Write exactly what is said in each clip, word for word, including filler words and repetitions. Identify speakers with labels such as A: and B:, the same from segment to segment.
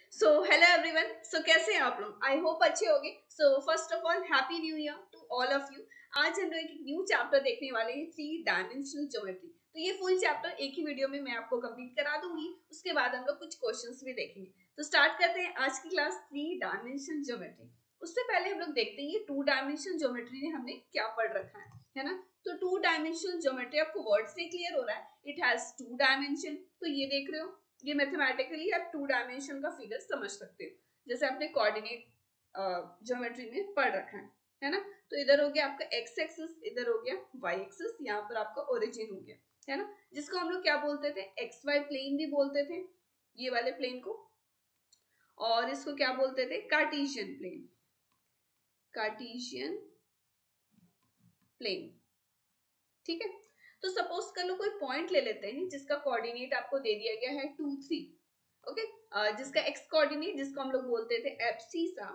A: So hello everyone. सो कैसे हैं आप लोग? आई होप अच्छे होंगे। So first of all happy new year to all of you. आज हम लोग एक न्यू चैप्टर देखने वाले हैं, थ्री डायमेंशनल ज्योमेट्री। तो ये फुल चैप्टर एक ही वीडियो में मैं आपको कंप्लीट करा दूंगी। उसके बाद हम लोग कुछ क्वेश्चंस भी देखेंगे। तो स्टार्ट करते हैं आज की क्लास, थ्री डायमेंशनल ज्योमेट्री। उससे पहले हम लोग देखते हैं ये टू डायमेंशनल ज्योमेट्री में हमने क्या पढ़ रखा है है ना। तो टू डायमेंशनल ज्योमेट्री आपको वर्ड से क्लियर हो रहा है, इट हैज टू डायमेंशन। तो ये देख रहे हो, ये मैथमेटिकली आप टू डायमेंशन का फिगर समझ सकते हो, जैसे आपने कोऑर्डिनेट ज्योमेट्री में पढ़ रखा है है ना। तो इधर हो गया आपका एक्स एक्सिस, इधर हो गया वाई एक्सिस, यहाँ पर आपका ओरिजिन हो गया है ना, जिसको हम लोग क्या बोलते थे, एक्स वाई प्लेन भी बोलते थे ये वाले प्लेन को, और इसको क्या बोलते थे, कार्टेशियन प्लेन, कार्टेशियन प्लेन। ठीक है। तो सपोज कर लो कोई पॉइंट ले लेते हैं जिसका कोऑर्डिनेट आपको दे दिया गया है टू थ्री। ओके, जिसका एक्स कोऑर्डिनेट जिसको हम लोग बोलते थे एब्सिसा,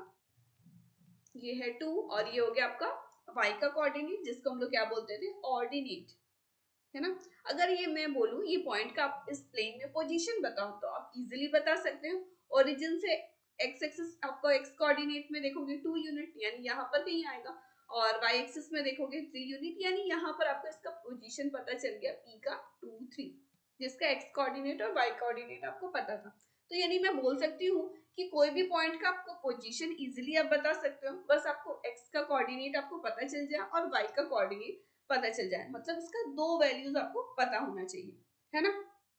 A: ये है टू, और ये हो गया आपका वाई का कोऑर्डिनेट जिसको हम लोग क्या बोलते थे, ऑर्डिनेट, है ना। अगर ये मैं बोलूं ये पॉइंट का आप इस प्लेन में पोजीशन बताओ तो आप इजीली बता सकते हो। ओरिजिन से एक्स एक्सिस आपको एक्स कोऑर्डिनेट में देखोगे टू यूनिट, यानी यहाँ पर कहीं आएगा, और वाई एक्सिस में देखोगे थ्री यूनिट, यानी यहाँ पर आपको इसका पोजीशन पता चल गया पी का टू थ्री, जिसका एक्स कोऑर्डिनेट और वाई कोऑर्डिनेट आपको पता था। तो यानी मैं बोल सकती हूँ कि कोई भी पॉइंट का आपको पोजीशन इजीली आप बता सकते हो, बस आपको एक्स का कोऑर्डिनेट आपको पता चल जाए और वाई का कोऑर्डिनेट पता चल जाए, मतलब इसका दो वैल्यूज आपको पता होना चाहिए, है ना।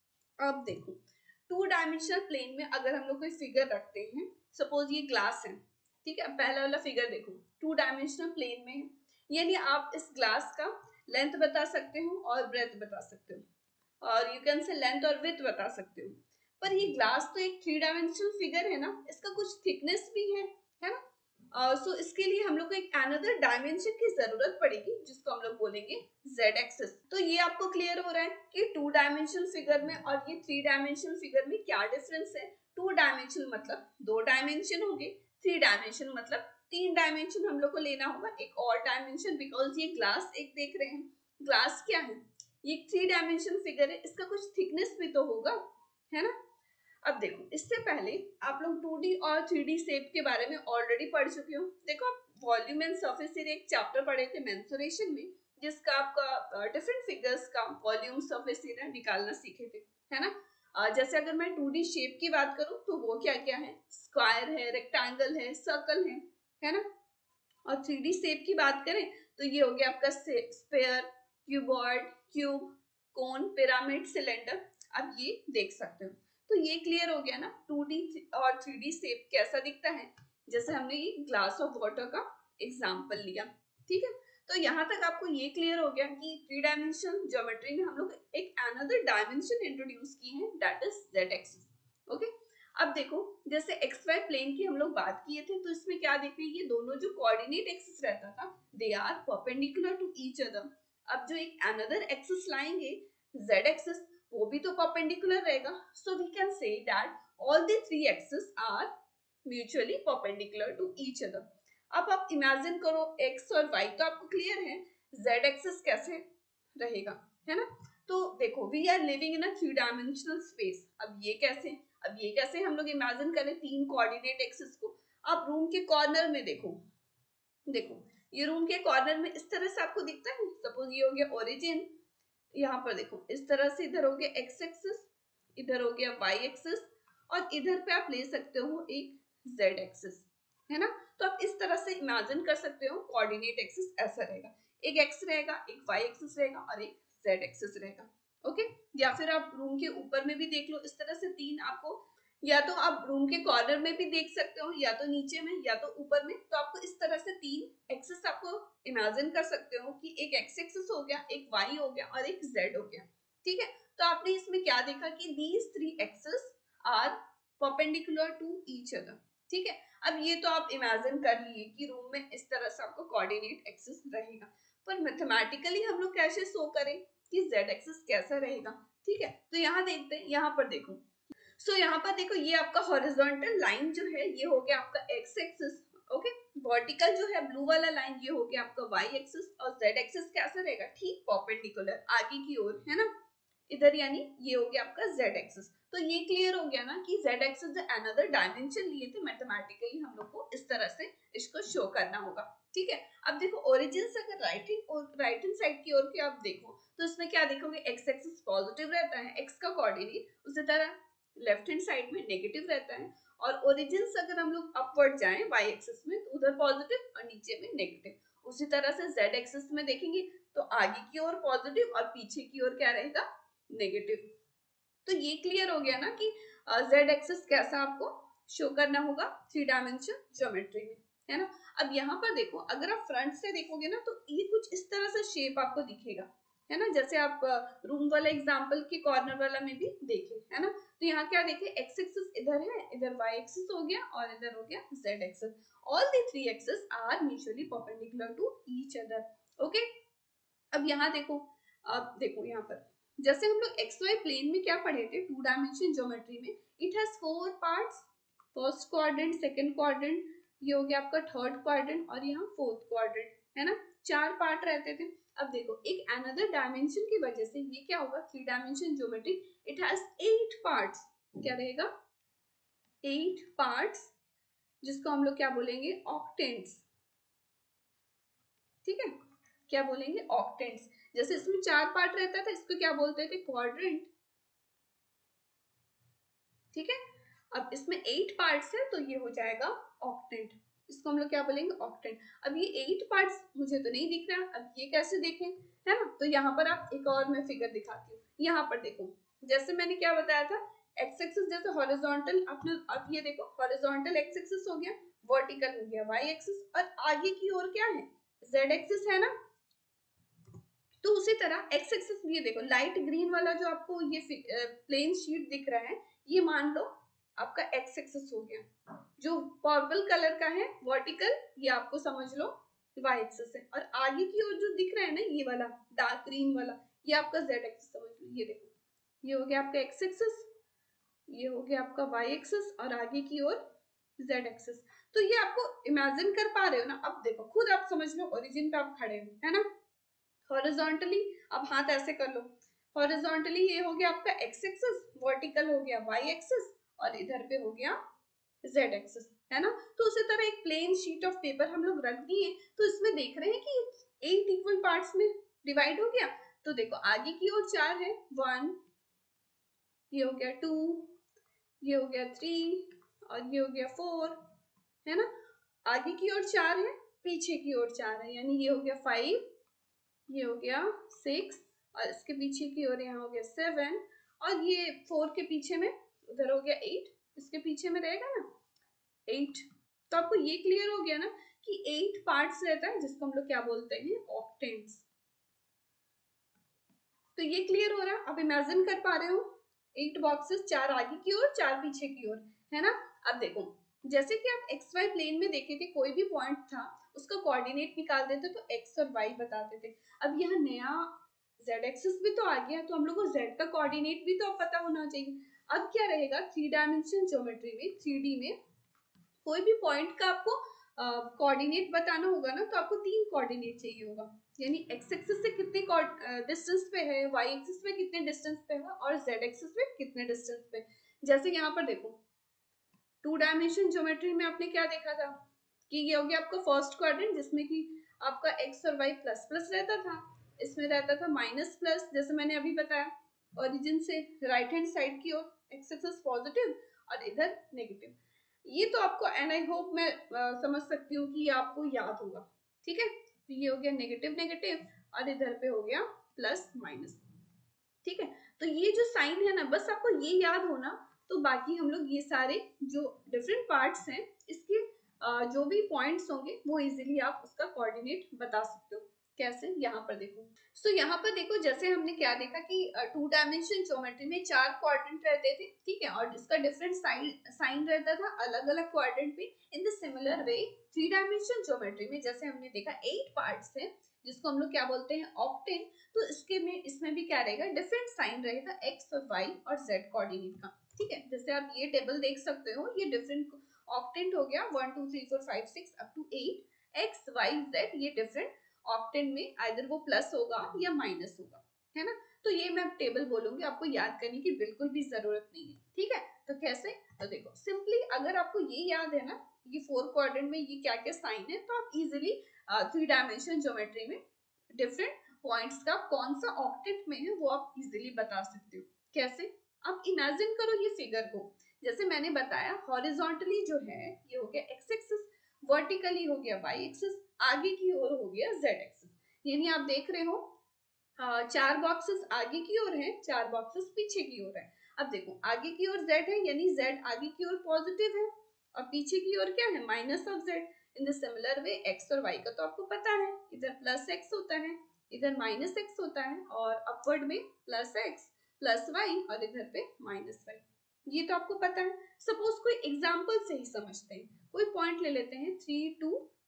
A: अब देखो, टू डायमेंशनल प्लेन में अगर हम लोग कोई फिगर रखते हैं, सपोज ये ग्लास है, ठीक है। पहला वाला फिगर देखो, टू डायमेंशनल प्लेन में है, यानी आप इस ग्लास का लेंथ बता सकते हो और ब्रेथ बता सकते हो, और यू कैन से लेंथ और विड्थ बता सकते हो। पर ये ग्लास तो एक थ्री डायमेंशनल फिगर है ना, इसका कुछ थिकनेस भी है है ना। सो uh, so इसके लिए हम लोग को एक अनदर डायमेंशन की जरूरत पड़ेगी जिसको हम लोग बोलेंगे z एक्सिस। तो ये आपको क्लियर हो रहा है कि टू डायमेंशनल फिगर में और ये थ्री डायमेंशनल फिगर में क्या डिफरेंस है। टू डायमेंशन मतलब दो डायमेंशन हो गए, थ्री डायमेंशन मतलब तीन डायमेंशन हम लोग को लेना होगा, एक और डायमेंशन, बिकॉज ये ग्लास एक देख रहे हैं, ग्लास क्या है, ये थ्री डायमेंशन फिगर है, इसका कुछ थिकनेस भी तो होगा, है ना। अब देखो, इससे पहले आप लोग टू डी और थ्री डी शेप के बारे में ऑलरेडी पढ़ चुके हो। देखो, आप वॉल्यूम एंड सरफेस एरिया एक चैप्टर पढ़े थे मेंसुरेशन में, जिसका आपका डिफरेंट फिगर्स का वॉल्यूम सरफेस एरिया निकालना सीखे थे, है ना। uh, जैसे अगर मैं टू डी शेप की बात करूं तो वो क्या क्या है, स्क्वायर है, रेक्टेंगल है, सर्कल है है ना। और थ्री डी शेप की बात करें तो ये हो गया आपका sphere, cuboid, cube, cone, pyramid, cylinder. अब ये देख सकते हो। तो ये क्लियर हो गया ना, टू डी और थ्री डी शेप कैसा दिखता है, जैसे हमने ये ग्लास ऑफ वाटर का एग्जांपल लिया, ठीक है। तो यहाँ तक आपको ये क्लियर हो गया कि थ्री डायमेंशनल ज्योमेट्री में हम लोग एक अनदर डायमेंशन इंट्रोड्यूस की है, that is Z axis. Okay, अब देखो, जैसे एक्स वाई प्लेन की हम लोग बात किए थे, तो इसमें क्या देखते हैं, ये दोनों जो कोऑर्डिनेट एक्सिस रहता था, they are perpendicular to each other. अब जो एक अनदर एक्सिस लाएंगे, जेड एक्सिस, वो भी तो परपेंडिकुलर रहेगा। So we can say that all the three axis are mutually perpendicular to each other. अब आप इमेजिन करो, एक्स और वाई तो आपको क्लियर है, जेड एक्सिस कैसे रहेगा, है ना। तो देखो, we are living in a three dimensional space. अब ये कैसे, अब ये कैसे हम लोग इमेजिन करें तीन कोऑर्डिनेट एक्सिस को। आप रूम के कॉर्नर में देखो, देखो ये रूम के कॉर्नर में इस तरह से आपको दिखता है। सपोज ये हो गया ओरिजिन, यहाँ पर देखो इस तरह से, इधर हो गया एक्स एक्सिस, इधर हो गया वाई एक्सिस, और इधर पे आप ले सकते हो एक जेड एक्सिस, है ना। तो आप इस तरह से इमेजिन कर सकते हो कोऑर्डिनेट एक्सिस ऐसा रहेगा, एक एक्स रहेगा, एक वाई एक्सिस रहेगा और एक जेड एक्सिस रहेगा। ओके, या फिर आप रूम के ऊपर में भी देख लो, इस तरह से तीन आपको, या तो आप रूम के कॉर्नर में भी देख सकते हो, या तो नीचे में, या तो ऊपर में। तो आपको इस तरह से तीन एक्सिस आपको इमेजिन कर सकते हो कि एक एक्स एक्सिस हो गया, एक वाई हो गया और एक जेड हो गया, ठीक है। तो आपने इसमें क्या देखा कि these three axis are perpendicular to each other, ठीक है। अब ये तो आप इमेजिन कर लिए कि रूम में इस तरह से आपको कोऑर्डिनेट एक्सिस रहेगा, पर मैथमेटिकली हम लोग कैसे शो करें कि जेड एक्सिस कैसा रहेगा, ठीक है। तो यहाँ देखते हैं, यहाँ पर देखो, सो so, यहाँ पर देखो, ये आपका हॉरिजॉन्टल लाइन जो है ये हो गया आपका एक्स एक्सिस, ओके। वर्टिकल जो है ब्लू वाला लाइन ये हो गया आपका वाई एक्सिस, और जेड एक्सिस कैसा रहेगा, ठीक परपेंडिकुलर आगे की ओर, है ना, इधर, यानी ये हो गया आपका जेड एक्सिस। तो ये क्लियर हो गया ना कि z एक्सिस अनदर डायमेंशन लिए थे, मैथमेटिकली हम लोग को इस तरह से इसको शो करना होगा। ठीक है, अब देखो ओरिजिन से अगर right hand right hand side की ओर के आप देखो तो इसमें क्या देखोगे, एक्स एक्सिस पॉजिटिव रहता है, एक्स का कोऑर्डिनेट, उसी तरह लेफ्ट हैंड साइड में नेगेटिव रहता है, और ओरिजिन से अगर हम लोग अपवर्ड जाएं वाई एक्सिस में तो उधर पॉजिटिव और नीचे में नेगेटिव। उसी तरह से जेड एक्सिस में देखेंगे तो आगे की ओर पॉजिटिव और पीछे की ओर क्या रहेगा, नेगेटिव। तो ये क्लियर हो गया ना कि जेड एक्सिस कैसा आपको शो करना होगा थ्री डायमेंशन ज्योमेट्री में, है ना। अब यहाँ पर देखो, अगर आप फ्रंट से देखोगे ना तो ये कुछ इस तरह से शेप आपको दिखेगा, है ना, जैसे आप रूम वाला एग्जाम्पल के कॉर्नर वाला में भी देखे, है ना। तो यहाँ क्या देखे, एक्स एक्सिस इधर है, इधर वाई एक्सिस हो गया और इधर हो गया Z axis. All the three axis are mutually perpendicular to each other. Okay, अब यहाँ देखो, अब देखो यहाँ पर जैसे हम लोग एक्स वाई प्लेन में क्या पढ़े थे टू डायमेंशन ज्योमेट्री में, it has four parts, first quadrant, second quadrant, ये हो गया आपका थर्ड क्वाड्रेंट और यहाँ फोर्थ क्वाड्रेंट, है ना, चार पार्ट रहते थे। अब देखो एक अनदर डायमेंशन की वजह से ये क्या होगा, three dimension geometry, it has eight parts, क्या रहेगा, एट पार्ट्स, जिसको हम लोग क्या बोलेंगे, ऑक्टेंट्स। ठीक है, क्या बोलेंगे, ऑक्टेंट्स। जैसे इसमें चार पार्ट रहता था, इसको क्या बोलते थे, क्वाड्रेंट। ठीक है, अब इसमें एट पार्ट्स है तो ये हो जाएगा ऑक्टेंट, इसको हम लोग क्या बोलेंगे, ऑक्टेंट। अब ये एट पार्ट्स मुझे तो नहीं दिख रहा, अब ये कैसे देखें, है ना। तो यहाँ पर आप एक और मैं फिगर दिखाती हूँ, यहाँ पर देखो, जैसे मैंने क्या बताया था, एक्स एक्सिस जैसे हॉरिजॉन्टल, आपने अब ये देखो हॉरिजॉन्टल एक्स एक्सिस हो गया, वर्टिकल हो गया वाई एक्सिस, और आगे की ओर क्या है, जेड एक्सिस, है ना। तो उसी तरह एक्स एक्सिस, ये देखो लाइट ग्रीन वाला जो आपको ये प्लेन शीट दिख रहा है, ये मान लो आपका एक्स एक्सिस हो गया, जो पर्पल कलर का है वर्टिकल, ये आपको समझ लो वाई एक्सिस है, और आगे की ओर जो दिख रहा है ना ये वाला डार्क ग्रीन वाला, ये आपका जेड एक्सिस समझ लो। ये देखो, ये हो गया आपका एक्स एक्सिस, ये हो गया आपका वाई एक्सिस, और आगे की ओर जेड एक्सिस। तो ये आपको इमेजिन कर पा रहे हो ना, अब देखो खुद आप समझ लो, ओरिजिन पे आप खड़े हो, है ना, हॉरिजॉन्टली, अब हाथ ऐसे कर लो, हॉरिजॉन्टली ये हो गया आपका एक्स एक्सिस, वर्टिकल हो गया वाई एक्सिस, और इधर पे हो गया जेड एक्सिस, है ना। तो उसी तरह एक प्लेन शीट ऑफ पेपर हम लोग रख दिए, तो इसमें देख रहे हैं कि एट इक्वल पार्ट्स में डिवाइड हो गया। तो देखो आगे की ओर चार है, वन, ये हो गया टू, ये हो गया थ्री, और ये हो गया फोर, है ना। आगे की ओर चार है, पीछे की ओर चार है, यानी ये हो गया फाइव, ये हो गया सिक्स, और इसके पीछे की ओर यहाँ हो गया सेवन, और ये फोर के पीछे में उधर हो गया एट, इसके पीछे में रहेगा ना एट। तो आपको ये क्लियर हो गया ना कि एट पार्ट्स रहता है, जिसको हम लोग क्या बोलते हैं, ऑक्टेंट्स। तो ये क्लियर हो रहा है, आप इमेजिन कर पा रहे हो, एट बॉक्सेस, चार आगे की ओर चार पीछे की ओर, है ना। अब देखो जैसे कि आप एक्स वाई प्लेन में देखे थे, कोई भी पॉइंट था उसका कोऑर्डिनेट निकाल देते तो एक्स और वाई बताते थे। अब यहाँ नया जेड एक्सिस भी तो आ गया, तो हम लोग को जेड का कोऑर्डिनेट भी तो अब पता होना चाहिए। अब क्या रहेगा, थ्री डायमेंशन ज्योमेट्री में, थ्री डी में कोई भी पॉइंट का आपको कोऑर्डिनेट uh, बताना होगा ना, तो आपको तीन कोऑर्डिनेट चाहिए होगा, यानी एक्स एक्सिस से कितने डिस्टेंस पे है, वाई एक्सिस पे कितने डिस्टेंस पे है, और जेड एक्सिस पे कितने डिस्टेंस पे। जैसे यहाँ पर देखो टू डायमेंशन ज्योमेट्री में आपने क्या देखा था कि ये हो गया आपका फर्स्ट क्वाड्रेंट, जिसमें कि आपका एक्स और वाई प्लस प्लस रहता था, इसमें रहता था माइनस प्लस, जैसे मैंने अभी बताया, ओरिजिन से राइट हैंड साइड की ओर एक्स एक्सिस पॉजिटिव और इधर नेगेटिव। ये तो आपको, एंड आई होप मैं आ, समझ सकती हूँ कि ये आपको याद होगा। ठीक है, तो ये हो गया नेगेटिव नेगेटिव, और इधर पे हो गया प्लस माइनस। ठीक है, तो ये जो साइन है ना, बस आपको ये याद होना, तो बाकी हम लोग ये सारे जो डिफरेंट पार्ट्स हैं इसके जो भी पॉइंट्स होंगे वो इजीली आप उसका कोऑर्डिनेट बता सकते हो। कैसे, यहाँ पर देखो, सो so, यहाँ पर देखो, जैसे हमने क्या देखा कि टू डायमेंशन ज्योमेट्री में चार क्वाड्रेंट रहते थे, ठीक है, और इसका डिफरेंट साइन साइन रहता था अलग अलग क्वाड्रेंट पे। In the similar way three dimension geometry में जैसे हमने देखा एट पार्ट्स है, जिसको हम लोग क्या बोलते हैं, ऑक्टेन। तो इसके में इसमें भी क्या रहेगा, डिफरेंट साइन रहेगा एक्स और वाई और जेड कोऑर्डिनेट का। ठीक है, जैसे आप ये टेबल देख सकते हो, ये डिफरेंट ऑक्टेंट हो गया, one two three four five six up to eight, X Y Z, ये डिफरेंट ऑक्टेन में आइदर वो प्लस होगा या माइनस होगा, है ना। तो ये मैं टेबल बोलूंगी, आपको याद करने की बिल्कुल भी जरूरत नहीं है, ठीक है। तो कैसे, तो देखो सिंपली अगर आपको ये याद है ना ये फोर क्वाड्रेंट में ये क्या क्या साइन है, तो आप इजिली थ्री डायमेंशन ज्योमेट्री में डिफरेंट पॉइंट्स का कौन सा ऑक्टेट में है वो आप इजिली बता सकते हो। कैसे, आप इमेजिन करो ये फिगर को, जैसे मैंने बताया हॉरिजॉन्टली जो है ये हो गया एक्स एक्सिस, वर्टिकली हो गया वाई एक्सिस, आगे की ओर हो गया जेड एक्सिस। यानी आप देख रहे हो Uh, चार बॉक्सेस आगे की ओर हैं, चार बॉक्सेस पीछे की ओर है। अब देखो आगे की ओर z है, यानी z आगे की ओर पॉजिटिव है, और पीछे की ओर क्या है, minus of z। In the similar way x और y का तो आपको पता है, इधर प्लस x होता है, इधर माइनस x होता है, और अपवर्ड में प्लस x प्लस y और इधर पे माइनस y, ये तो आपको पता है। सपोज कोई एग्जाम्पल से ही समझते हैं, कोई पॉइंट ले लेते हैं थ्री टू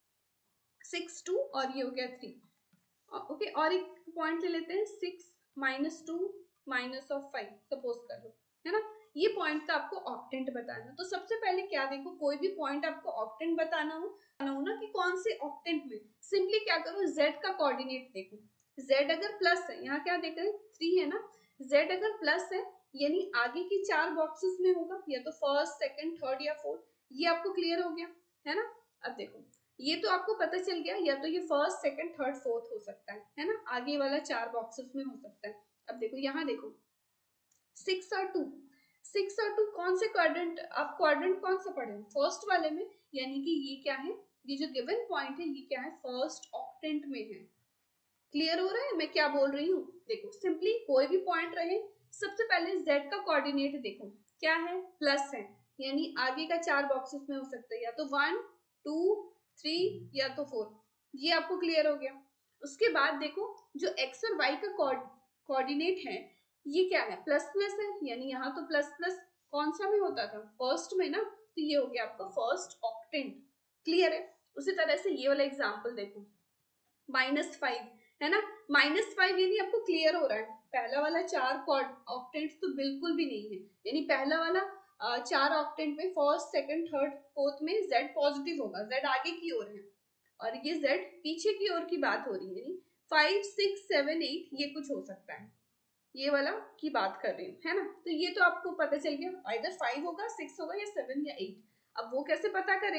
A: सिक्स टू और ये हो गया थ्री, ओके, और एक पॉइंट ले लेते हैं six minus two minus of five, suppose कर लो, है ना। ये पॉइंट का आपको ऑक्टेंट बताना, तो सबसे पहले क्या देखो, कोई भी पॉइंट आपको ऑक्टेंट बताना हो हो ना कि कौन से ऑक्टेंट में, सिंपली क्या करो, z का कोऑर्डिनेट देखो। z अगर प्लस है, यहाँ क्या देख रहे हैं थ्री है ना, z अगर प्लस है यानी आगे की चार बॉक्सेस में होगा, या तो फर्स्ट सेकंड थर्ड या फोर्थ, ये आपको क्लियर हो गया है ना। अब देखो ये तो आपको पता चल गया, या तो ये फर्स्ट सेकंड थर्ड फोर्थ हो सकता है है ना, आगे वाला चार बॉक्सेस में हो सकता है। अब देखो यहाँ देखो सिक्स और टू, सिक्स और टू कौन से क्वाड्रेंट, आप क्वाड्रेंट कौन सा पढ़े हो, फर्स्ट वाले में, यानी कि ये क्या है, ये जो गिवन पॉइंट है ये क्या है, फर्स्ट ऑक्टेंट में है। क्लियर हो रहा है मैं क्या बोल रही हूँ। देखो सिंपली कोई भी पॉइंट रहे, सबसे पहले z का कोऑर्डिनेट देखो क्या है, प्लस है, यानी आगे का चार बॉक्सेस में हो सकता है, या तो वन टू थ्री या तो फोर, ये आपको क्लियर हो गया। उसके बाद देखो जो x और y का कोऑर्डिनेट है ये क्या है, प्लस प्लस है, यानी यहाँ तो प्लस प्लस कौन सा में होता था, फर्स्ट में ना, तो ये हो गया आपका फर्स्ट ऑक्टेंट। क्लियर है। उसी तरह से ये वाला एग्जाम्पल देखो माइनस फाइव है ना, माइनस फाइव यानी आपको क्लियर हो रहा है, पहला वाला चार ऑक्टेंट तो बिल्कुल भी नहीं है, यानी पहला वाला आ, चार ऑक्टेंट में फर्स्ट सेकंड थर्ड फोर्थ में z पॉजिटिव होगा, z आगे की ओर है, और ये z पीछे की ओर की बात हो रही है, यानी फाइव सिक्स सेवन एट ये कुछ हो सकता है, ये वाला की बात कर रही हूँ है ना। तो ये तो आपको पता चल गया, इधर फाइव होगा सिक्स होगा या सेवन या एट। अब वो कैसे पता करें,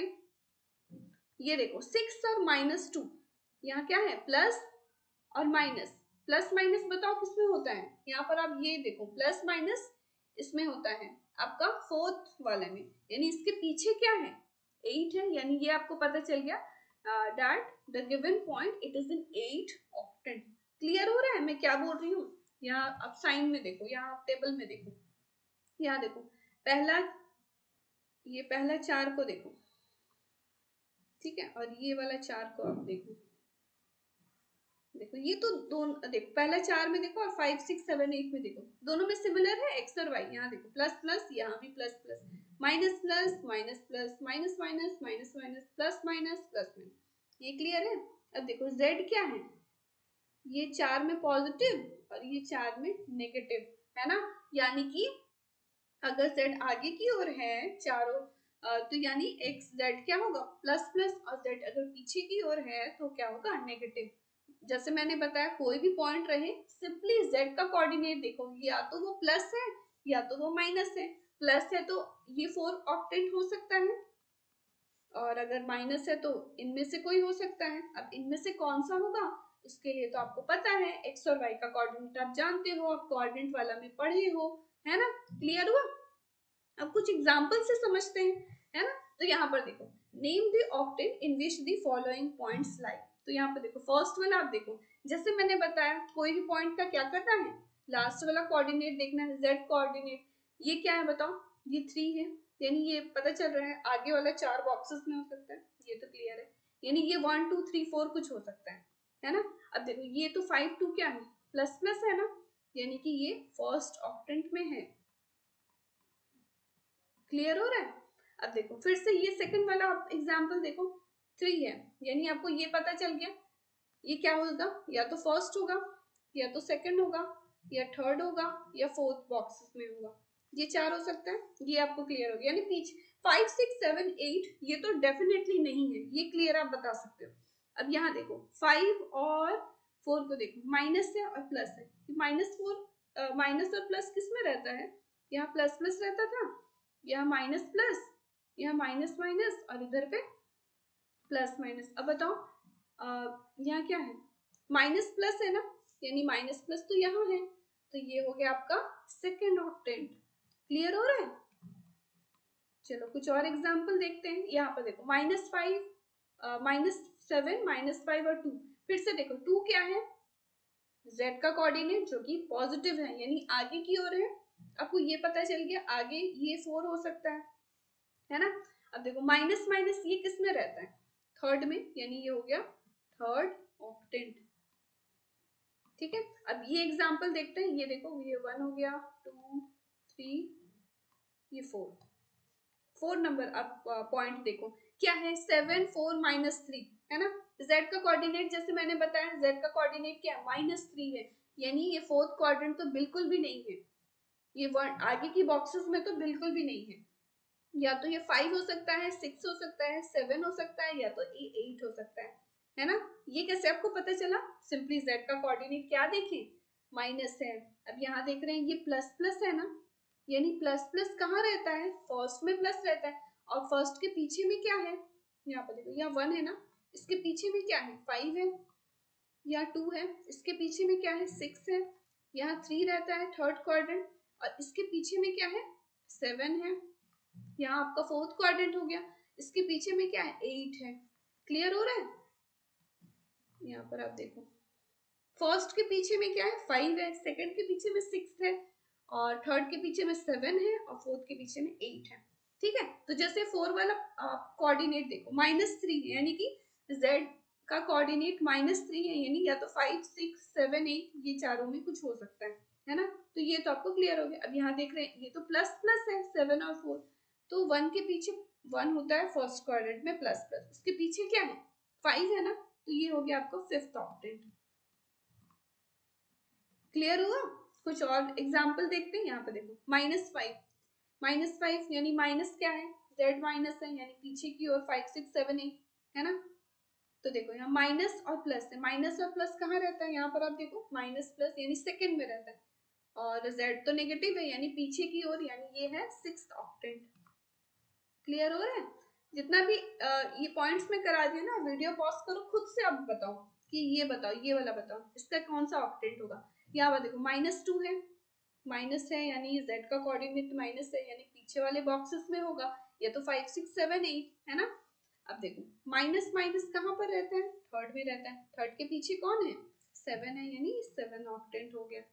A: ये देखो सिक्स और माइनस टू, यहाँ क्या है प्लस और माइनस, प्लस माइनस बताओ किसमें होता है, यहाँ पर आप ये देखो प्लस माइनस इसमें होता है आपका फोर्थ वाले में, यानी इसके पीछे क्या है एट है, यानी ये आपको पता चल गया that the given point it is in eight octant. Clear हो रहा है मैं क्या बोल रही हूँ। यहाँ आप साइन में देखो, यहाँ आप टेबल में देखो, यहाँ देखो पहला, ये पहला चार को देखो, ठीक है, और ये वाला चार को आप देखो, देखो ये तो दोनों देखो, पहला चार में देखो और फाइव सिक्स सेवन एट में देखो, दोनों में सिमिलर है एक्स और वाई। यहाँ देखो प्लस प्लस, यहाँ भी plus plus, minus plus minus plus, minus minus minus minus, plus minus plus minus, ये क्लियर है। अब देखो z क्या है, ये चार में पॉजिटिव और ये चार में नेगेटिव है ना, यानी कि अगर z आगे की ओर है चारों, तो यानी x z क्या होगा प्लस प्लस, और z अगर पीछे की ओर है तो क्या होगा नेगेटिव। जैसे मैंने बताया कोई भी पॉइंट रहे, सिंपली z का कोऑर्डिनेट देखो, या तो वो प्लस है या तो वो माइनस है, प्लस है तो ये फोर ऑक्टेंट हो सकता है, और अगर माइनस है तो इनमें से कोई हो सकता है। अब इनमें से कौन सा होगा, उसके लिए तो आपको पता है एक्स और वाई का कोऑर्डिनेट आप जानते हो, आप कोऑर्डिनेट वाला में पढ़े हो है ना। क्लियर हुआ। अब कुछ एग्जांपल से समझते हैं है ना। तो यहाँ पर देखो name the octant in which the following points lie. तो यहाँ पर देखो फर्स्ट वाला आप देखो, जैसे मैंने बताया कोई भी पॉइंट का क्या करना है, लास्ट वाला कोऑर्डिनेट देखना है, जेड कोऑर्डिनेट। ये क्या है बताओ, ये थ्री है, यानी ये पता चल रहा है आगे वाला चार बॉक्सेस में हो सकता है, ये तो क्लियर है, यानी ये वन टू थ्री फोर कुछ हो सकता है है ना। अब देखो ये तो फाइव टू क्या है प्लस प्लस है ना, यानी कि ये फर्स्ट ऑक्टेंट में है। क्लियर हो रहा है। अब देखो फिर से ये सेकंड वाला एग्जांपल देखो, थ्री है, यानी आपको ये पता चल गया ये क्या होगा, या तो फर्स्ट होगा या तो सेकंड होगा या थर्ड होगा या फोर्थ बॉक्स में होगा, ये चार हो सकता है, ये आपको क्लियर हो गया। यानी पीछे फाइव सिक्स सेवन एट ये तो डेफिनेटली नहीं है, ये क्लियर आप बता सकते हो। अब यहाँ देखो फाइव और फोर को देखो माइनस है और प्लस है, माइनस फोर माइनस और प्लस किस में रहता है, यहाँ प्लस प्लस रहता था, यहाँ माइनस प्लस, यहाँ माइनस माइनस और इधर पे प्लस माइनस। अब बताओ यहाँ क्या है, माइनस प्लस है ना, यानी माइनस प्लस तो यहाँ है, तो ये हो गया आपका सेकेंड ऑक्टेंट। क्लियर हो रहा है? चलो कुछ और एग्जाम्पल देखते हैं। यहाँ पर देखो minus five minus seven minus five और टू। फिर से देखो टू क्या है, z का कोऑर्डिनेट जो कि पॉजिटिव है यानी आगे की ओर है। आपको ये पता चल गया आगे ये फोर हो सकता है, है ना। अब देखो माइनस माइनस ये किस में रहता है, थर्ड में, यानी ये हो गया थर्ड ऑक्टेंट। ठीक है, अब ये एग्जांपल देखते हैं। ये देखो ये वन हो गया, टू, थ्री, ये फोर, फोर नंबर। अब पॉइंट देखो क्या है, सेवन फोर माइनस थ्री, है ना। z का कोऑर्डिनेट जैसे मैंने बताया, z का कोऑर्डिनेट क्या है, माइनस थ्री है, यानी ये फोर्थ क्वाड्रेंट तो बिल्कुल भी नहीं है, ये वन आगे की बॉक्सेस में तो बिल्कुल भी नहीं है। या तो ये फाइव हो सकता है, सिक्स हो सकता है, सेवन हो सकता है, या तो ये एट हो सकता है, है ना। ये कैसे आपको पता चला, सिंपली z का कोऑर्डिनेट क्या देखें, माइनस है। अब यहाँ देख रहे हैं ये प्लस प्लस है ना, यानी प्लस प्लस कहाँ रहता है, फर्स्ट में प्लस रहता है, और फर्स्ट के पीछे में क्या है, यहाँ पर देखो यहाँ वन है ना, इसके पीछे में क्या है, फाइव है, यहाँ टू है, इसके पीछे में क्या है, सिक्स है, यहाँ थ्री रहता है थर्ड क्वाड्रेंट, और इसके पीछे में क्या है, सेवन है, यहाँ आपका फोर्थ क्वाड्रेंट हो गया, इसके पीछे में क्या है, एट है। क्लियर हो रहा है? यहाँ पर आप देखो फर्स्ट के पीछे में क्या है, फाइव है, सेकंड के पीछे में सिक्स है, और थर्ड के पीछे में सेवन है, और फोर्थ के पीछे में एट है। ठीक है, तो जैसे फोर वाला कोऑर्डिनेट देखो माइनस थ्री है, यानी कि z का कोऑर्डिनेट माइनस थ्री है, यानी या तो फाइव सिक्स सेवन एट ये चारों में कुछ हो सकता है, है ना। तो ये तो आपको क्लियर हो गया। अब यहाँ देख रहे हैं ये तो प्लस प्लस है, सेवन और फोर, तो वन के पीछे वन होता है फर्स्ट क्वाड्रेंट में प्लस प्लस, उसके पीछे क्या है, फाइव है ना, तो ये हो गया आपका फिफ्थ ऑक्टेंट। क्लियर हुआ? कुछ और एग्जाम्पल देखते हैं। यहाँ पे देखो माइनस फाइव, माइनस फाइव यानी माइनस क्या है, z माइनस है, यानी पीछे की ओर फाइव सिक्स सेवन एट, है ना। तो देखो यहाँ माइनस और प्लस है, माइनस और प्लस कहाँ रहता है, यहाँ पर आप देखो माइनस प्लस यानी सेकंड में रहता है, और z तो नेगेटिव है यानी पीछे की ओर, यानी ये है सिक्स्थ ऑक्टेंट। क्लियर हो रहा है? जितना भी आ, ये पॉइंट्स में करा दिया ना, वीडियो पॉज करो, खुद से आप बताओ कि ये बताओ, ये वाला बताओ, इसका कौन सा ऑक्टेंट होगा। यहाँ पर देखो माइनस टू है, माइनस है यानी z का कोऑर्डिनेट माइनस है, यानी पीछे वाले बॉक्सेस में होगा, या तो फाइव सिक्स सेवन एट, है ना। अब देखो माइनस माइनस कहाँ पर रहता है, थर्ड में रहता है, थर्ड के पीछे कौन है, सेवन है, यानी सेवन ऑक्टेंट हो गया।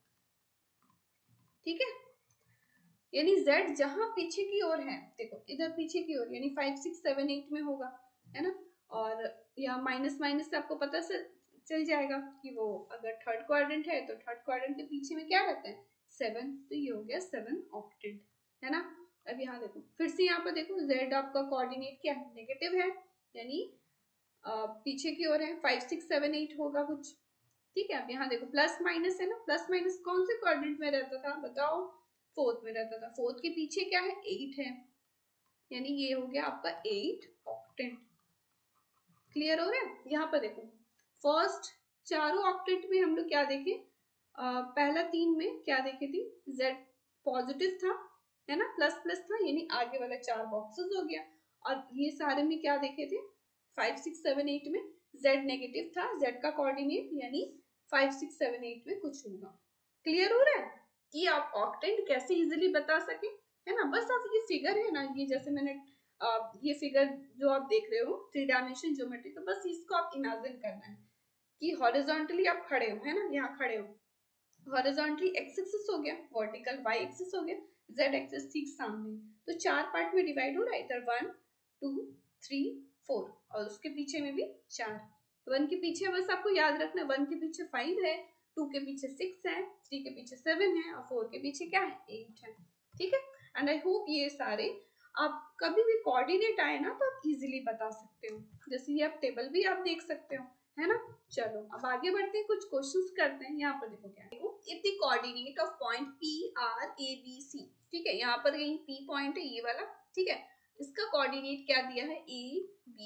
A: ठीक है, यानी z जहां पीछे की ओर है, देखो इधर पीछे की ओर यानी फाइव सिक्स सेवन एट में होगा, है ना। और यहाँ माइनस माइनस से आपको पता चल जाएगा कि वो अगर थर्ड क्वाड्रेंट है तो थर्ड क्वाड्रेंट के पीछे में क्या रहता है, सेवन, तो ये हो गया सेवन ऑक्टेंट, है ना। अब यहाँ देखो फिर से यहाँ पर देखो z आपका कोऑर्डिनेट क्या है, नेगेटिव है, यानी पीछे की ओर है, फाइव सिक्स सेवन एट होगा कुछ। ठीक है, अब यहाँ देखो प्लस माइनस है ना, प्लस माइनस कौन से क्वाड्रेंट में रहता था बताओ, फोर्थ में रहता था, फोर्थ के पीछे क्या है, एट है, यानी ये हो गया आपका एट ऑक्टेंट। क्लियर हो रहा है? यहाँ पर देखो फर्स्ट चारों ऑक्टेंट में हम लोग क्या देखे, आ, पहला तीन में क्या देखे थी, z पॉजिटिव था, है ना, प्लस प्लस था, यानी आगे वाला चार बॉक्सेस हो गया, और ये सारे में क्या देखे थे, फाइव सिक्स सेवन एट में z नेगेटिव था, z का कोऑर्डिनेट यानी फाइव सिक्स सेवन एट में कुछ होगा। क्लियर हो रहा है कि आप ऑक्टेंट कैसे इजीली बता सके, है ना। बस आप ये फिगर है ना, ये जैसे मैंने आ, ये फिगर जो आप देख रहे हो थ्री डायमेंशन ज्योमेट्री, तो बस इसको आप इमेजिन करना है कि हॉरिजॉन्टली आप खड़े हो, है ना, यहाँ खड़े हो, हॉरिजॉन्टली एक्स एक्सिस हो गया, वर्टिकल वाई एक्सिस हो गया, जेड एक्सिस ठीक सामने, तो चार पार्ट में डिवाइड हो रहा है, इधर वन टू थ्री फोर, और उसके पीछे में भी चार। वन के पीछे बस आपको याद रखना, वन के पीछे फाइव है, टू के पीछे सिक्स है, थ्री के पीछे सेवन है, और फोर के पीछे क्या है, एट है। ठीक है, एंड आई होप ये सारे आप कभी भी कोऑर्डिनेट आए ना तो आप इजीली बता सकते हो, जैसे ये आप टेबल भी आप देख सकते हो, है ना। चलो अब आगे बढ़ते हैं, कुछ क्वेश्चंस करते हैं। यहाँ पर देखो क्या, देखो if the coordinate of point P are A B C, ठीक है, यहाँ पर कहीं पी पॉइंट है ये वाला, ठीक है, इसका कोऑर्डिनेट क्या दिया है, ए बी सी,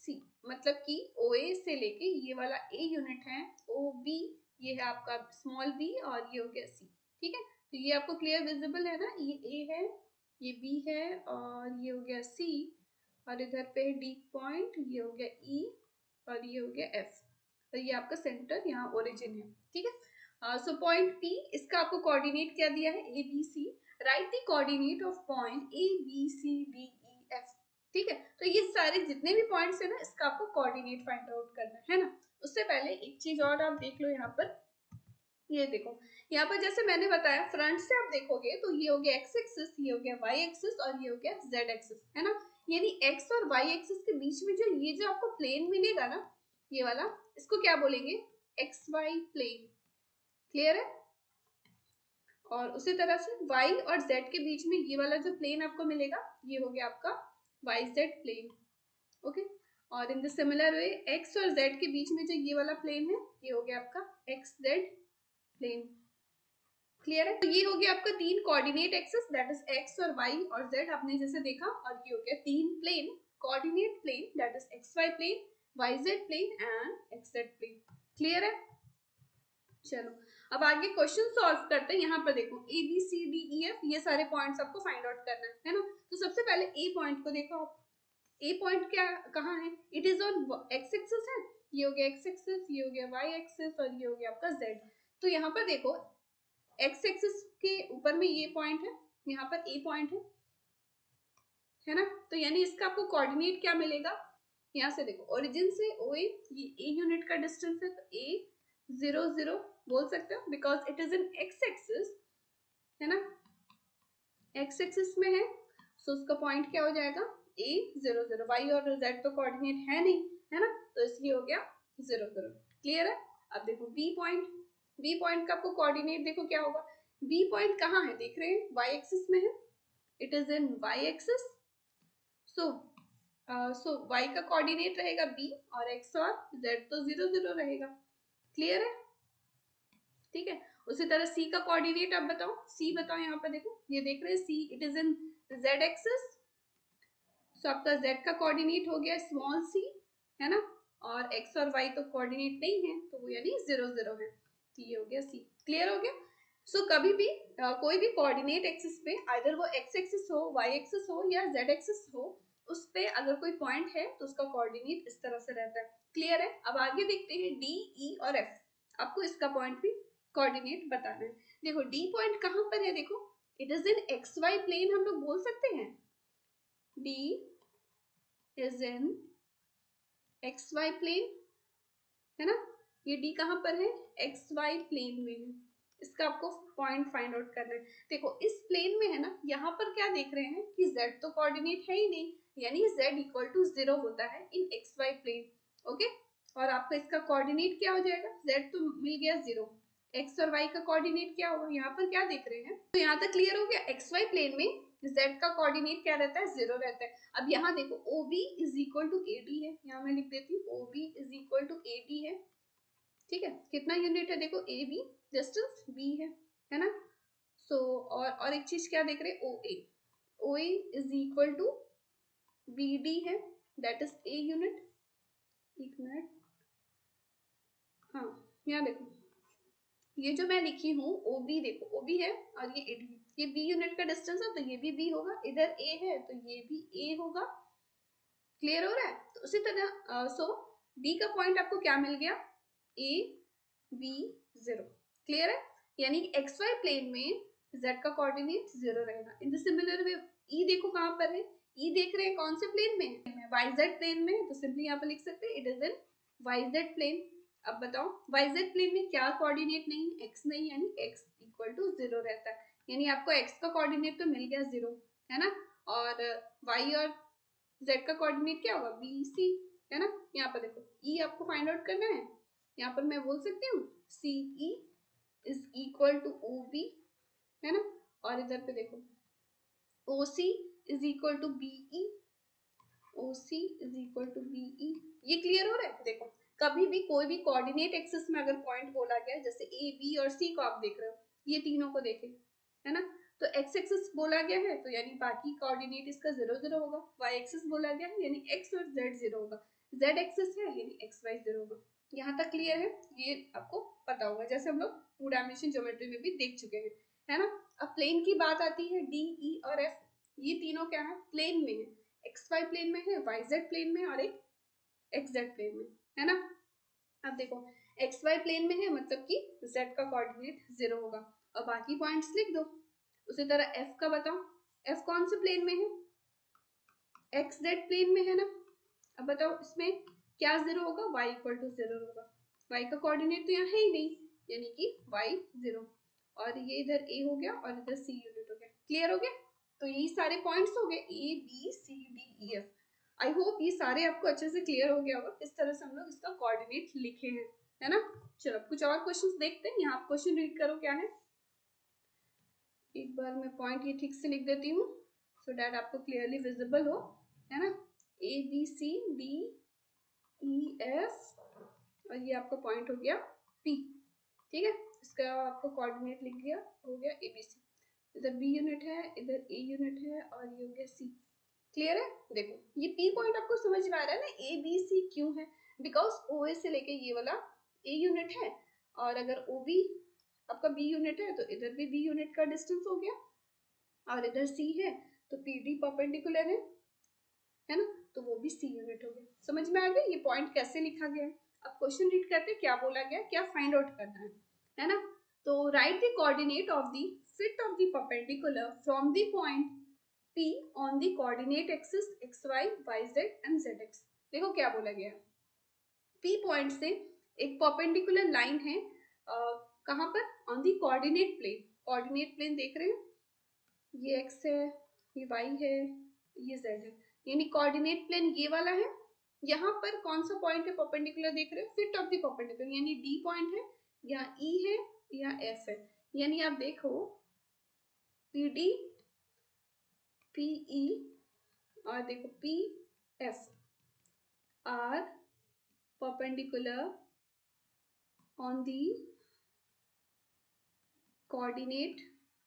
A: सी, मतलब कि ओ ए से लेके ये वाला ए यूनिट है, ओ बी ये है आपका स्मॉल बी और ये हो गया सी। ठीक है, तो ये आपको क्लियर विजिबल है ना, ये ए है, ये बी है और ये हो गया सी, और इधर पे डी पॉइंट, ये हो गया ई और ये हो गया एफ, तो ये आपका सेंटर यहाँ ओरिजिन है। ठीक है, सो पॉइंट पी, इसका आपको कोऑर्डिनेट क्या दिया है, A B C, write the coordinate of point A B C D E F. ठीक है, तो ये सारे जितने भी पॉइंट्स है ना, इसका आपको कोऑर्डिनेट फाइंड आउट करना है ना। उससे पहले एक चीज और आप देख लो, यहाँ पर ये देखो, यहाँ पर जैसे मैंने बताया फ्रंट से आप देखोगे तो ये हो गया एक्स एक्सिस, ये हो गया वाई एक्सिस और ये हो गया जेड एक्सिस, है ना। यानी एक्स और वाई एक्सिस के बीच में जो ये जो आपको प्लेन मिलेगा ना, ये वाला, इसको क्या बोलेंगे, एक्स वाई प्लेन। क्लियर है, और उसी तरह से y और z के बीच में ये वाला जो प्लेन आपको मिलेगा, ये हो गया आपका वाई जेड प्लेन। ओके, और in the similar way x और z के बीच में जो ये वाला प्लेन है, ये हो गया आपका एक्स जेड प्लेन। क्लियर है, तो ये हो गया आपका तीन coordinate axis, that is x और y और z आपने जैसे देखा, और ये हो गया तीन plane coordinate plane, that is X Y plane, Y Z plane and X Z plane. Clear है, चलो अब आगे क्वेश्चन सॉल्व करते हैं। यहाँ पर देखो A B C D E F, ये सारे पॉइंट्स आपको फाइंड आउट करना है, है ना। तो सबसे पहले ए पॉइंट को देखो आप, ए पॉइंट क्या कहाँ है, it is on X axis है, ये हो गया एक्स एक्सिस, ये हो गया वाई एक्सिस और ये हो गया आपका जेड। तो यहाँ पर देखो एक्स एक्सिस के ऊपर में ये पॉइंट है, यहाँ पर ए पॉइंट है, है ना। तो यानी इसका आपको कोऑर्डिनेट क्या मिलेगा, यहाँ से देखो ओरिजिन से ओ ए, ये ए यूनिट का डिस्टेंस है, तो ए जीरो जीरो बोल सकते हो, because it is in X axis, है ना, एक्स एक्सिस में है, सो उसका पॉइंट क्या हो जाएगा, ए जीरो जीरो, वाई और जेड तो कोऑर्डिनेट है नहीं, है ना, तो इसलिए हो गया जीरो जीरो। क्लियर है, अब देखो बी पॉइंट, बी पॉइंट का आपको कोऑर्डिनेट देखो क्या होगा, बी पॉइंट कहाँ है, देख रहे हैं वाई एक्सिस में है, it is in Y axis, so so Y का कोऑर्डिनेट रहेगा बी और एक्स और जेड तो जीरो जीरो रहेगा। क्लियर है, ठीक है, उसी तरह सी का कोऑर्डिनेट आप बताओ, सी बताओ, यहाँ पर देखो ये देख रहे हैं C, it is in Z axis, so आपका जेड का कोऑर्डिनेट हो गया स्मॉल सी, है ना, और एक्स और वाई तो कोऑर्डिनेट नहीं है, तो वो यानी जीरो जीरो है, तो ये हो गया सी। क्लियर हो गया, सो so, कभी भी आ, कोई भी कोऑर्डिनेट एक्सिस पे, आइदर वो एक्स एक्सिस हो, वाई एक्सिस हो या जेड एक्सिस हो, उस पे अगर कोई पॉइंट है तो उसका कोऑर्डिनेट इस तरह से रहता है। क्लियर है, अब आगे देखते हैं डी ई और एफ, आपको इसका पॉइंट भी कोऑर्डिनेट बताना है। देखो डी पॉइंट कहां पर है, देखो it is in X Y plane, हम लोग बोल सकते हैं D is in X Y plane, है ना, ये डी कहां पर है, एक्स वाई प्लेन में है, इसका आपको पॉइंट फाइंड आउट करना है। देखो इस प्लेन में है ना, यहाँ पर क्या देख रहे हैं कि z तो कोऑर्डिनेट है ही नहीं, यानी z इक्वल टू जीरो होता है in X Y plane. Okay, और आपका इसका कोऑर्डिनेट क्या हो जाएगा, z तो मिल गया जीरो, x और y का कोऑर्डिनेट क्या होगा, यहाँ पर क्या देख रहे हैं, तो यहाँ तक क्लियर हो गया, एक्स वाई प्लेन में z का कोऑर्डिनेट क्या रहता है, जीरो रहता है। अब यहाँ देखो O B is equal to A D है, यहाँ मैं लिख देती हूँ O B is equal to A D है। ठीक है, कितना यूनिट है, देखो ए बी डिस्टेंस बी है, है ना, सो so, और और एक चीज क्या देख रहे हैं, O A, O A is equal to B D है, दैट इज ए यूनिट। एक मिनट, हाँ यहाँ देखो ये जो मैं लिखी हूँ ओ बी, देखो ओ बी है और ये ए डी है, ये बी यूनिट का डिस्टेंस है, तो ये भी बी होगा, इधर ए है तो ये भी ए होगा। क्लियर हो रहा है, तो उसी तरह सो डी का पॉइंट आपको क्या मिल गया, ए बी जीरो। क्लियर है, यानी एक्स वाई प्लेन में z का कोऑर्डिनेट जीरो रहेगा। इन द सिमिलर वे ई देखो कहां पर है, ई देख रहे हैं कौन से प्लेन में, वाई जेड प्लेन में, तो सिंपली यहाँ पर लिख सकते हैं it is in Y Z plane. अब बताओ वाई जेड प्लेन में क्या कोऑर्डिनेट नहीं, x नहीं, यानी x इक्वल टू जीरो रहता है, यानी आपको x का कोऑर्डिनेट तो मिल गया जीरो, है ना, और y और z का कोऑर्डिनेट क्या होगा, बी सी, है ना। यहाँ पर देखो e आपको फाइंड आउट करना है, यहाँ पर मैं बोल सकती हूँ C E is equal to O B, है ना, और इधर पे देखो O C is equal to B E, O C is equal to B E. ये क्लियर हो रहा है, देखो कभी भी कोई भी कोऑर्डिनेट एक्सिस में अगर पॉइंट बोला गया, जैसे ए बी और सी को आप देख रहे हो, ये तीनों को देखे, है ना, तो एक्स एक्सिस बोला गया है तो यानी बाकी कोऑर्डिनेट इसका जीरो जीरो होगा, वाई एक्सिस बोला गया है यानी एक्स और जेड जीरो होगा। जेड एक्सिस है यानी एक्स वाई जीरो होगा। यहाँ तक क्लियर है, ये आपको पता होगा, जैसे हम लोग टू डायमेंशन ज्योमेट्री में भी देख चुके हैं, है ना। अब प्लेन की बात आती है, डी ई और एफ, ये तीनों क्या है, प्लेन में है, एक्स वाई प्लेन में है, वाई जेड प्लेन में और एक एक्स जेड प्लेन में, है ना। अब देखो एक्स वाई प्लेन में है मतलब कि जेड का कोऑर्डिनेट जीरो होगा, और बाकी पॉइंट्स लिख दो। उसी तरह एफ का बताओ, एफ कौन से प्लेन में है, एक्स जेड प्लेन में है ना। अब बताओ इसमें क्या जीरो होगा, y इक्वल टू जीरो होगा, y का कोऑर्डिनेट तो यहाँ है ही नहीं, यानी कि y जीरो, और ये इधर a हो गया और इधर c यूनिट हो गया। क्लियर हो गया, तो यही सारे पॉइंट्स हो गए a b c d e f। I hope ये सारे आपको अच्छे से क्लियर हो गया होगा किस तरह से हम लोग इसका कोऑर्डिनेट लिखे हैं, है ना। चलो कुछ और क्वेश्चंस देखते हैं, यहाँ क्वेश्चन रीड करो क्या है। एक बार मैं पॉइंट ये ठीक से लिख देती हूँ सो डैट आपको क्लियरली विजिबल हो, है ना। A B C D E F और ये आपका पॉइंट हो गया पी, ठीक है। इसका आपको कोऑर्डिनेट लिख गया, हो गया ए बी सी, इधर बी यूनिट है, इधर ए यूनिट है और ये हो गया सी। क्लियर है, देखो ये पी पॉइंट आपको समझ में आ रहा है ना, ए बी सी क्यों है, बिकॉज ओ ए से लेके ये वाला ए यूनिट है, और अगर ओ बी आपका बी यूनिट है तो इधर भी बी यूनिट का डिस्टेंस हो गया, और इधर सी है तो पी डी परपेंडिकुलर है, है ना, तो वो भी सी यूनिट हो गया। समझ में आ गया ये पॉइंट कैसे लिखा गया है। अब क्वेश्चन रीड करते हैं क्या बोला गया, क्या फाइंड आउट करना है, है ना। तो write the coordinate of the foot of the perpendicular from the point P on the coordinate axis X Y Y Z and Z X. देखो क्या बोला गया है, P पॉइंट से एक परपेंडिकुलर लाइन है, कहां पर, on the coordinate plane. Coordinate plane देख रहे हैं, ये x है, ये y है, ये z है, यानी कोऑर्डिनेट प्लेन ये वाला है। यहाँ पर कौन सा पॉइंट है परपेंडिकुलर देख रहे हो, फिट ऑफ द परपेंडिकुलर, यानी D पॉइंट है, यहाँ E है, यहाँ F है, यानी आप देखो पी डी पी ई और देखो P F are perpendicular on the coordinate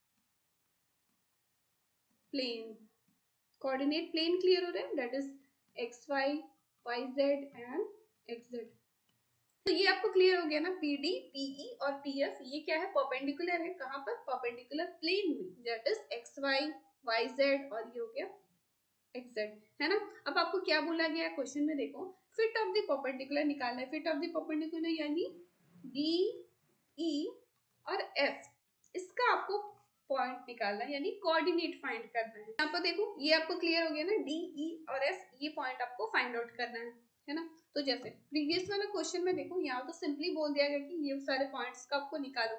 A: plane. Coordinate plane clear हो रहा है, that is X Y Y Z and X Z. तो ये आपको क्लियर हो गया ना, पी डी पी ई और पी एफ ये क्या है, परपेंडिकुलर है, कहां पर, परपेंडिकुलर प्लेन में, that is X Y Y Z और ये हो गया एक्स जेड, है ना। अब आपको क्या बोला गया है क्वेश्चन में, देखो फिट ऑफ द परपेंडिकुलर निकालना है, फिट ऑफ द परपेंडिकुलर यानी डी ई और एफ, इसका आपको पॉइंट निकालना है, यानी कोऑर्डिनेट फाइंड करना है। यहाँ पर देखो ये आपको क्लियर हो गया ना, डी ई और एफ ये पॉइंट आपको फाइंड आउट करना है, है ना। तो जैसे प्रीवियस वाला क्वेश्चन में देखो, यहाँ तो सिंपली बोल दिया गया कि ये सारे पॉइंट्स का आपको निकालो।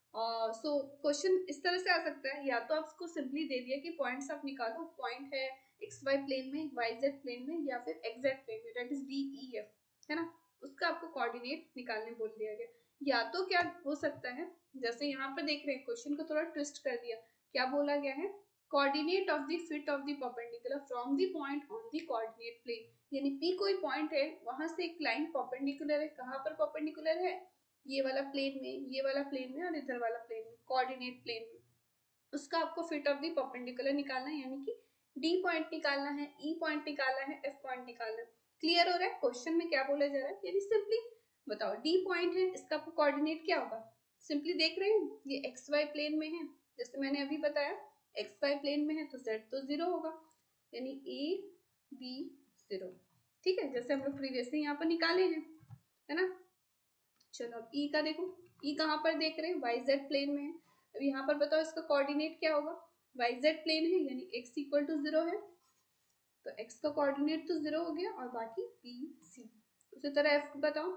A: सो क्वेश्चन इस तरह से आ सकता है, या तो आपको सिंपली दे दिया कि पॉइंट्स आप निकालो, पॉइंट है एक्स वाई प्लेन में, वाई जेड प्लेन में, या फिर एक्स जेड प्लेन में, that is D E F, है ना, उसका आपको कोऑर्डिनेट निकालने बोल दिया गया। या तो क्या हो सकता है, जैसे यहाँ पर देख रहे हैं क्वेश्चन को थोड़ा ट्विस्ट कर दिया, क्या बोला गया है, coordinate of the foot of the perpendicular from the point on the coordinate plane, यानी P कोई पॉइंट है, वहां से एक लाइन परपेंडिकुलर है, कहां पर परपेंडिकुलर है, ये वाला प्लेन में, ये वाला प्लेन में और इधर वाला प्लेन में, कोऑर्डिनेट प्लेन में, उसका आपको फिट ऑफ द परपेंडिकुलर निकालना है, यानी कि D पॉइंट निकालना है, E पॉइंट निकालना है, F पॉइंट निकालना है। क्लियर हो रहा है क्वेश्चन में क्या बोला जा रहा है, यानी सिंपली बताओ D पॉइंट है, इसका आपको कोऑर्डिनेट क्या होगा, सिंपली देख रहे हैं ये एक्स वाई प्लेन में है, जैसे मैंने अभी बताया एक्स वाई प्लेन में है तो z तो जीरो होगा, यानी ए बी जीरो, ठीक है, जैसे हम लोग प्रीवियसली यहाँ पर निकाले हैं, है ना। चलो अब E का देखो, E कहाँ पर देख रहे हैं, वाई जेड प्लेन में है। अब यहाँ पर बताओ इसका कोऑर्डिनेट क्या होगा, वाई जेड प्लेन है यानी x इक्वल टू जीरो है, तो x का कोऑर्डिनेट तो जीरो हो गया और बाकी बी सी। उसी तरह f बताओ,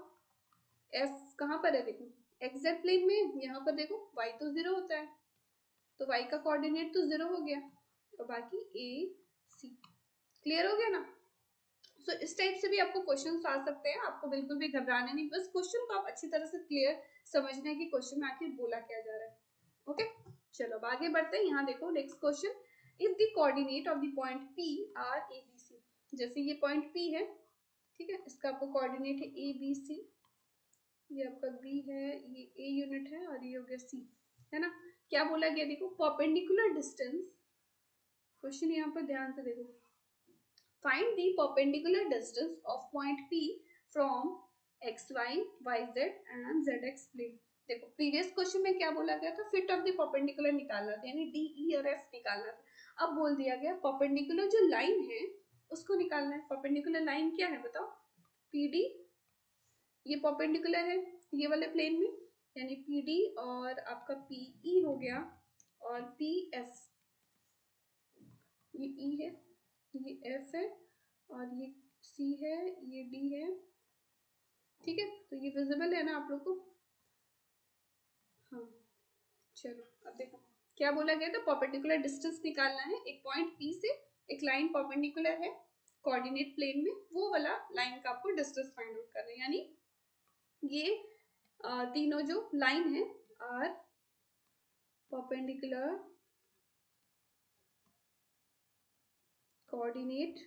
A: f कहाँ पर है, देखो एक्स जेड प्लेन में, यहाँ पर देखो y तो जीरो होता है, तो y का कोऑर्डिनेट तो जीरो हो गया और बाकी a c। क्लियर हो गया ना। सो so, इस टाइप से भी आपको क्वेश्चंस आ सकते हैं, आपको बिल्कुल भी घबराना नहीं, बस क्वेश्चन को आप अच्छी तरह से क्लियर समझना है कि क्वेश्चन में आखिर बोला क्या जा रहा है। Okay okay? चलो अब आगे बढ़ते हैं, यहाँ देखो next question, if the coordinate of the point P are A B C, जैसे ये पॉइंट P है, ठीक है, इसका आपको कोऑर्डिनेट है ए बी सी, ये आपका B है, ये A यूनिट है और ये हो गया C, है ना। क्या बोला गया, देखो परपेंडिकुलर डिस्टेंस, क्वेश्चन यहाँ पर ध्यान से देखो, find the perpendicular distance of point P from X Y Y Z and Z X plane. देखो प्रीवियस क्वेश्चन में क्या बोला गया था, फिट ऑफ द परपेंडिकुलर निकालना था, यानी डी ई और एफ निकालना था। अब बोल दिया गया परपेंडिकुलर जो लाइन है उसको निकालना है। परपेंडिकुलर लाइन क्या है बताओ, पी डी, ये परपेंडिकुलर है ये वाले प्लेन में, यानी पी डी और आपका पी ई हो गया, और पी एफ, ये ई है, ये एफ है, और ये सी है, ये डी है। ठीक है, तो ये विजिबल है ना आप लोग को? हाँ चलो अब देखो क्या बोला गया था, परपेंडिकुलर डिस्टेंस निकालना है एक पॉइंट पी से। एक लाइन परपेंडिकुलर है कोऑर्डिनेट प्लेन में, वो वाला लाइन का आपको डिस्टेंस फाइंड आउट करना है। यानी ये आ, तीनों जो लाइन है आर परपेंडिकुलर कोऑर्डिनेट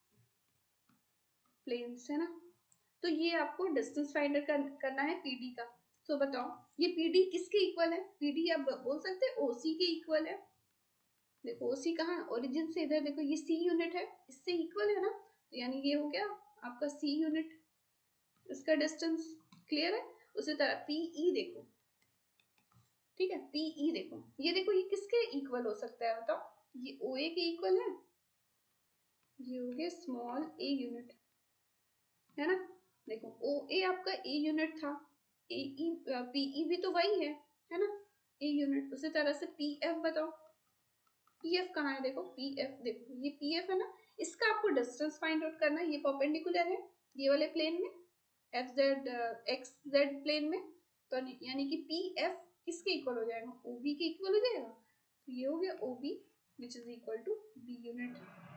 A: प्लेन्स है ना, तो ये आपको डिस्टेंस फाइंड कर, करना है पीडी का। तो बताओ ये पीडी किसके इक्वल है? पीडी आप बोल सकते हैं ओसी के इक्वल है। देखो ओसी कहाँ है, ओरिजिन से इधर देखो ये सी यूनिट है, इससे इक्वल है ना, तो यानी ये हो गया आपका सी यूनिट, इसका डिस्टेंस क्लियर है। उसी तरह पीई देखो, ठीक है, पीई देखो, ये देखो ये किसके इक्वल हो सकता है बताओ, ये ओए के इक्वल है, ये हो गया स्मॉल ए यूनिट है ना। देखो ओ ए आपका ए यूनिट था, ए ई पीई भी तो वही है है ना, ए यूनिट। उसी तरह से पी एफ बताओ, पी एफ कहाँ है, देखो पी एफ, देखो ये पी एफ है ना, इसका आपको डिस्टेंस फाइंड आउट करना है। ये परपेंडिकुलर है ये वाले प्लेन में, F Z X Z plane में, तो यानी कि पी एफ किसके इक्वल हो जाएगा, ओ बी के इक्वल हो जाएगा। तो ये हो गया O B which is equal to B unit.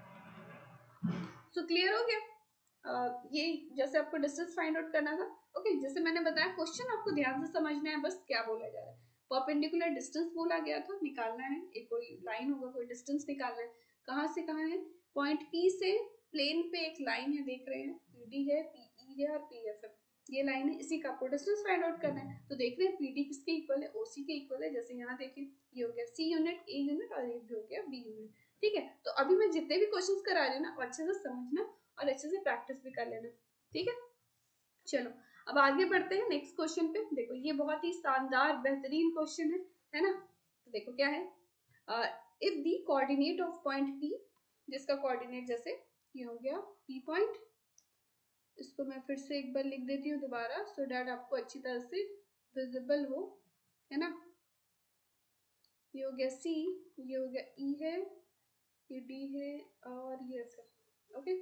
A: So clear हो गया? Uh, ये जैसे आपको डिस्टेंस फाइंड आउट करना था। ओके okay, जैसे मैंने बताया क्वेश्चन आपको ध्यान से समझना है बस क्या बोला जा रहा है। परपेंडिकुलर डिस्टेंस बोला गया था, निकालना है, एक कोई लाइन होगा कोई डिस्टेंस निकालना है। कहाँ से कहाँ है, पॉइंट पी से प्लेन पे एक लाइन है, देख रहे हैं पीडी है, पीई है और पीएफ है, ये लाइन है, इसी का आपको डिस्टेंस फाइंड आउट करना है। तो देख रहे हैं पीडी किसके इक्वल है, ओसी के इक्वल है। जैसे यहाँ देखें ये हो गया सी यूनिट, ए यूनिट और ये भी हो गया बी यूनिट। ठीक है, तो अभी मैं जितने भी क्वेश्चंस करा रही हूँ ना अच्छे से समझना और अच्छे से प्रैक्टिस भी कर लेना। ठीक है, चलो अब आगे बढ़ते हैं नेक्स्ट क्वेश्चन पे। देखो ये बहुत ही शानदार बेहतरीन क्वेश्चन है है ना। तो देखो क्या है, if the coordinate of point P, जिसका कोऑर्डिनेट जैसे ये हो गया पी पॉइंट, इसको मैं फिर से एक बार लिख देती हूँ दोबारा सो डैट आपको अच्छी तरह से विजिबल हो, है ना। ये हो गया सी, ये हो गया ई है, ये डी है और ये एफ है। Okay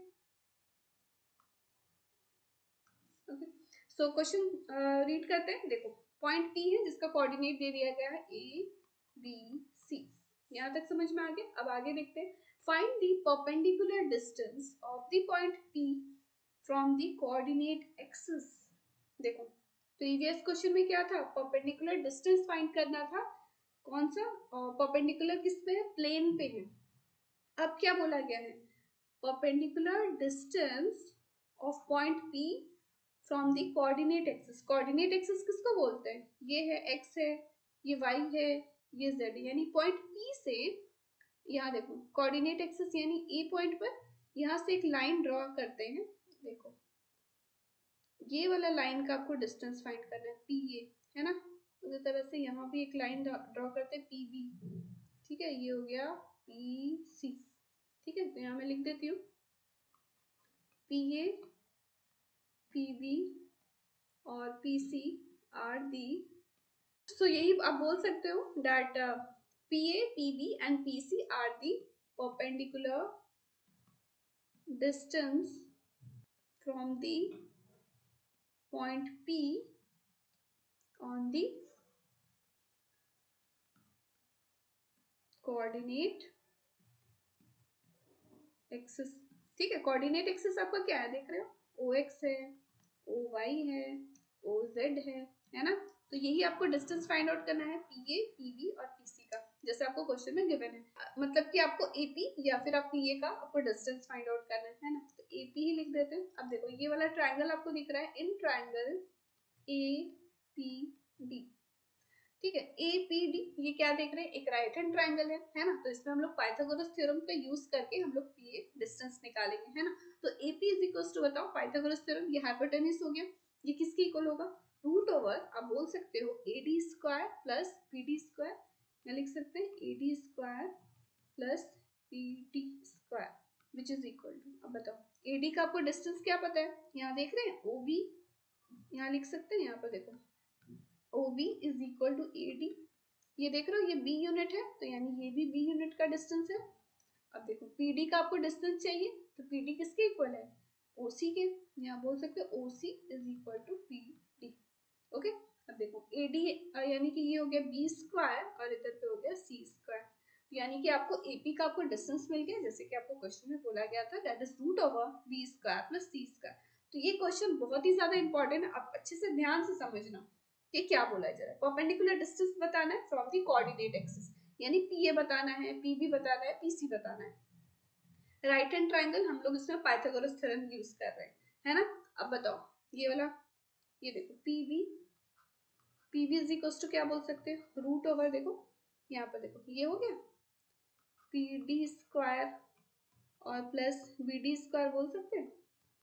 A: okay, so question read करते हैं। देखो पॉइंट पी है जिसका कोऑर्डिनेट दे दिया गया है ए बी सी, यहाँ तक समझ में आ गया। अब आगे देखते हैं, find the perpendicular distance of the point P from the coordinate axis. देखो प्रीवियस क्वेश्चन में क्या था, परपेंडिकुलर डिस्टेंस फाइंड करना था, कौन सा परपेंडिकुलर uh, किस पे है, प्लेन पे है। अब क्या बोला गया है, perpendicular distance of point P from the coordinate axis. Coordinate axis किसको बोलते हैं, ये है एक्स है, ये वाई है, ये जेड है। यानी पॉइंट पी से यहाँ देखो कोऑर्डिनेट एक्सिस यानी ए पॉइंट पर यहाँ से एक लाइन ड्रॉ करते हैं। देखो ये वाला लाइन का आपको डिस्टेंस फाइंड करना है, पी ए है ना। उसी तरह से यहाँ भी एक लाइन ड्रॉ करते हैं पी बी, ठीक है, ये हो गया पी सी। ठीक है, तो यहाँ मैं लिख देती हूँ पी ए, पी बी और P C are D, so यही आप बोल सकते हो that uh, P A, P B and P C are the perpendicular distance from the point P on the coordinate axis। ठीक है, कोऑर्डिनेट एक्सिस आपका क्या है देख रहे हो, ओ एक्स है, ओ वाई है, ओ जेड है है ना। तो यही आपको डिस्टेंस फाइंड आउट करना है पी ए, पी बी और पी सी का, जैसे आपको क्वेश्चन में गिवन है। मतलब कि आपको एपी या फिर आप पीए का आपको डिस्टेंस फाइंड आउट करना है, है ना। तो एपी ही लिख देते हैं। अब देखो ये वाला ट्राइंगल आपको दिख रहा है, in triangle A P D, ठीक है। ए पी डी ये क्या देख रहे हैं, एक राइट हैंड ट्राइंगल है है ना, तो इसमें हम लोग पाइथागोरस थ्योरम का यूज करके हम लोग पी डिस्टेंस निकालेंगे, है ना। तो एपी इज इक्वल टू बताओ पाइथागोरस थ्योरम, ये हाइपोटेन्यूज हो गया, ये किसके इक्वल होगा, रूट ओवर आप बोल सकते हो A D square plus P D square, या लिख सकते हैं A D square plus P D square which is equal to, अब बताओ एडी का आपको डिस्टेंस क्या पता है, यहाँ देख रहे हैं ओबी, यहाँ लिख सकते हैं, यहाँ पर देखो OB is equal to A D, ये देख रहे हो ये B यूनिट है, तो यानी ये भी B यूनिट का डिस्टेंस है। अब देखो P D का आपको डिस्टेंस चाहिए, तो P D किसके इक्वल है, O C के, यहाँ बोल सकते हो O C is equal to P D। Okay, अब देखो A D यानी कि ये हो गया B स्क्वायर और इधर पे हो गया C स्क्वायर, यानी कि आपको A P का आपको डिस्टेंस मिल गया, जैसे कि आपको क्वेश्चन में बोला गया था, that is root over B square plus C square. तो ये क्वेश्चन बहुत ही ज्यादा इंपॉर्टेंट है, आप अच्छे से ध्यान से समझना ये क्या बोला जा रहा है। परपेंडिकुलर डिस्टेंस बताना है फ्रॉम द कोऑर्डिनेट एक्सिस, यानी पी ए बताना है, पी बी बताना है, पीसी बताना है। राइट हैंड ट्राइंगल हम लोग इसमें पाइथागोरस थ्योरम यूज कर रहे हैं, है ना। अब बताओ ये वाला, ये देखो P B, P B is equal to क्या बोल सकते हैं, रूट ओवर, देखो यहाँ पर देखो ये हो गया पी डी स्क्वायर और प्लस बी डी स्क्वायर बोल सकते हैं।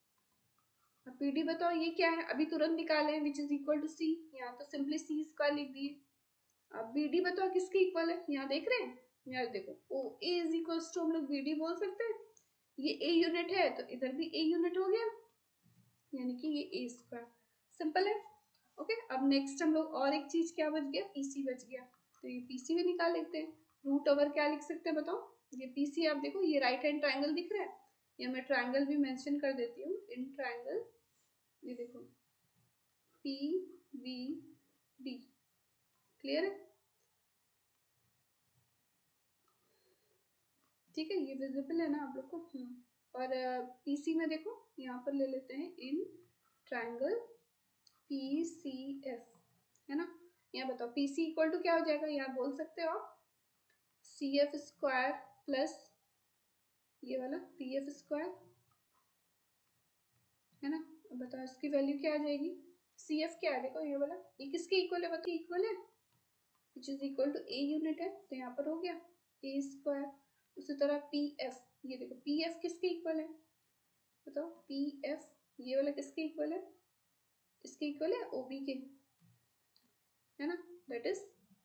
A: अब पी डी बताओ ये क्या है, अभी तुरंत निकाले हैं, which is equal to C, यहाँ तो सिंपली सी स्क्वायर लिख दिए। अब बी डी बताओ किसके इक्वल है, यहाँ देख रहे हैं, यहाँ देखो O A is equal to हम लोग बी डी बोल सकते हैं, ये ए यूनिट है तो इधर भी ए यूनिट हो गया, यानी कि ये ए स्क्वायर, सिंपल है। ओके, अब नेक्स्ट हम लोग और एक चीज क्या बच गया, पीसी बच गया, तो ये पीसी भी निकाल लेते हैं। रूट ओवर क्या लिख सकते हैं बताओ, ये पीसी आप देखो ये राइट हैंड ट्राइंगल दिख रहा है, या मैं ट्राइंगल भी मेंशन कर देती हूँ, इन ट्राइंगल, ये देखो पी बी डी, क्लियर है, ठीक है, ये विजिबल है ना आप लोग को। और पीसी में देखो यहाँ पर ले लेते हैं in triangle P C F, है ना। यहाँ बताओ पीसी इक्वल टू क्या हो जाएगा, यहाँ बोल सकते हो आप सी एफ स्क्वायर प्लस ये वाला पी एफ स्क्वायर, है ना। बताओ इसकी वैल्यू क्या आ जाएगी, सी एफ क्या है, देखो ये वाला, ये किसके इक्वल है बताओ, इक्वल है which is equal to A unit है, तो यहाँ पर हो गया ए स्क्वायर। उसी तरह पी एफ, ये देखो पी एफ किसके इक्वल है बताओ, पी एफ ये वाला किसके इक्वल है, इसके इक्वल है ओबी के, है ना, दैट इज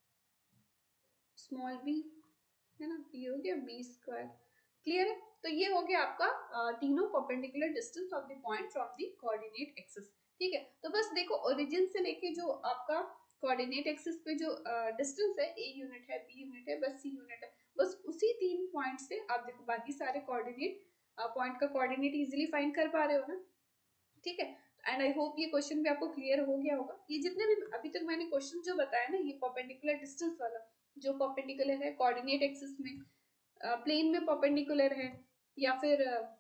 A: स्मॉल बी, है ना, ये हो गया बी स्क्वायर, क्लियर है। तो ये हो गया आपका uh, तीनों perpendicular distance of the point from the coordinate axis, ठीक है। तो बस देखो ओरिजिन से लेके जो आपका कोऑर्डिनेट एक्सिस पे जो डिस्टेंस uh, है, ए यूनिट है, बी यूनिट है, बस सी यूनिट है, बस उसी तीन पॉइंट से आप देखो बाकी सारे कोऑर्डिनेट पॉइंट uh, का कोऑर्डिनेट इजीली फाइंड कर पा रहे हो ना, ठीक है। एंड आई होप ये क्वेश्चन भी आपको क्लियर हो गया होगा। ये जितने भी अभी तक मैंने क्वेश्चन जो बताया ना, ये परपेंडिकुलर डिस्टेंस वाला जो परपेंडिकुलर है कोऑर्डिनेट एक्सिस में, प्लेन में परपेंडिकुलर है, या फिर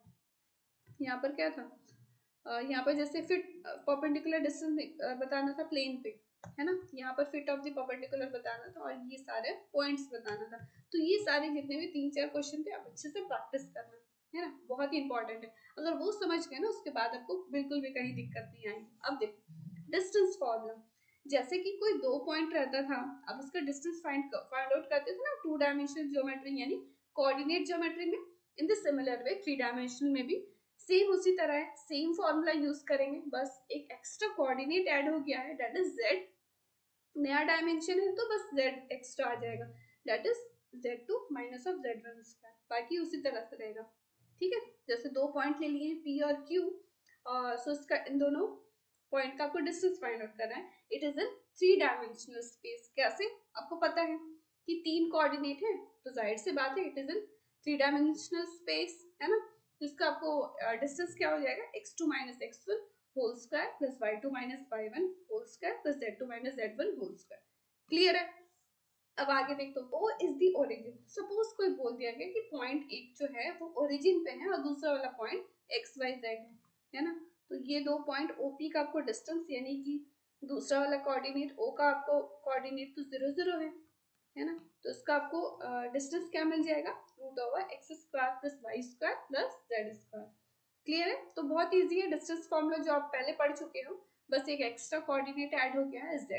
A: यहाँ पर क्या था, यहाँ पर जैसे फिट परपेंडिकुलर डिस्टेंस बताना था प्लेन पे, है ना, यहाँ पर फिट ऑफ द परपेंडिकुलर बताना था, और ये सारे पॉइंट्स बताना था। तो ये सारे जितने भी तीन चार क्वेश्चन थे आप अच्छे से प्रैक्टिस करना, है ना, बहुत ही इंपॉर्टेंट है। अगर वो समझ गए ना उसके बाद आपको बिल्कुल भी कहीं दिक्कत नहीं आएगी। अब देखो डिस्टेंस फॉर्मूला, जैसे कि कोई दो पॉइंट रहता था, अब उसका डिस्टेंस फाइंड फाइंड आउट करते थे ना टू डायमेंशनल ज्योमेट्री यानी कोऑर्डिनेट ज्योमेट्री में, in the similar way three dimensional में भी सेम उसी तरह है, सेम फॉर्मूला यूज करेंगे, बस एक एक्स्ट्रा कोऑर्डिनेट ऐड हो गया है, दैट इज z, नया डायमेंशन है तो बस z एक्स्ट्रा आ जाएगा, that is Z two minus of Z one square, बाकी उसी तरह से रहेगा, ठीक है। जैसे दो पॉइंट ले लिए p और q, और सो इसका इन दोनों पॉइंट का आपको डिस्टेंस फाइंड आउट करना है, it is in three dimensional space. कैसे, आपको पता है कि तीन कोऑर्डिनेट है, तो जाहिर सी बात है it is in three dimensional space, है ना। जिसका आपको डिस्टेंस uh, क्या हो जाएगा, X two minus X one whole square plus Y two minus Y one whole square plus Z two minus Z one whole square, clear है। अब आगे देखो, O is the origin. Suppose कोई बोल दिया गया कि पॉइंट एक जो है वो ओरिजिन पे है और दूसरा वाला पॉइंट एक्स वाई जेड है, है ना। तो ये दो पॉइंट O P का आपको डिस्टेंस यानी कि दूसरा वाला कोऑर्डिनेट O का आपको कोऑर्डिनेट तो जीरो जीरो है, है ना, तो इसका आपको डिस्टेंस uh, क्या मिल जाएगा, root over X square plus Y square plus Z square, clear है। तो बहुत इजी है डिस्टेंस फॉर्मूला जो आप पहले पढ़ चुके हो, बस एक एक्स्ट्रा कोऑर्डिनेट ऐड हो गया है z,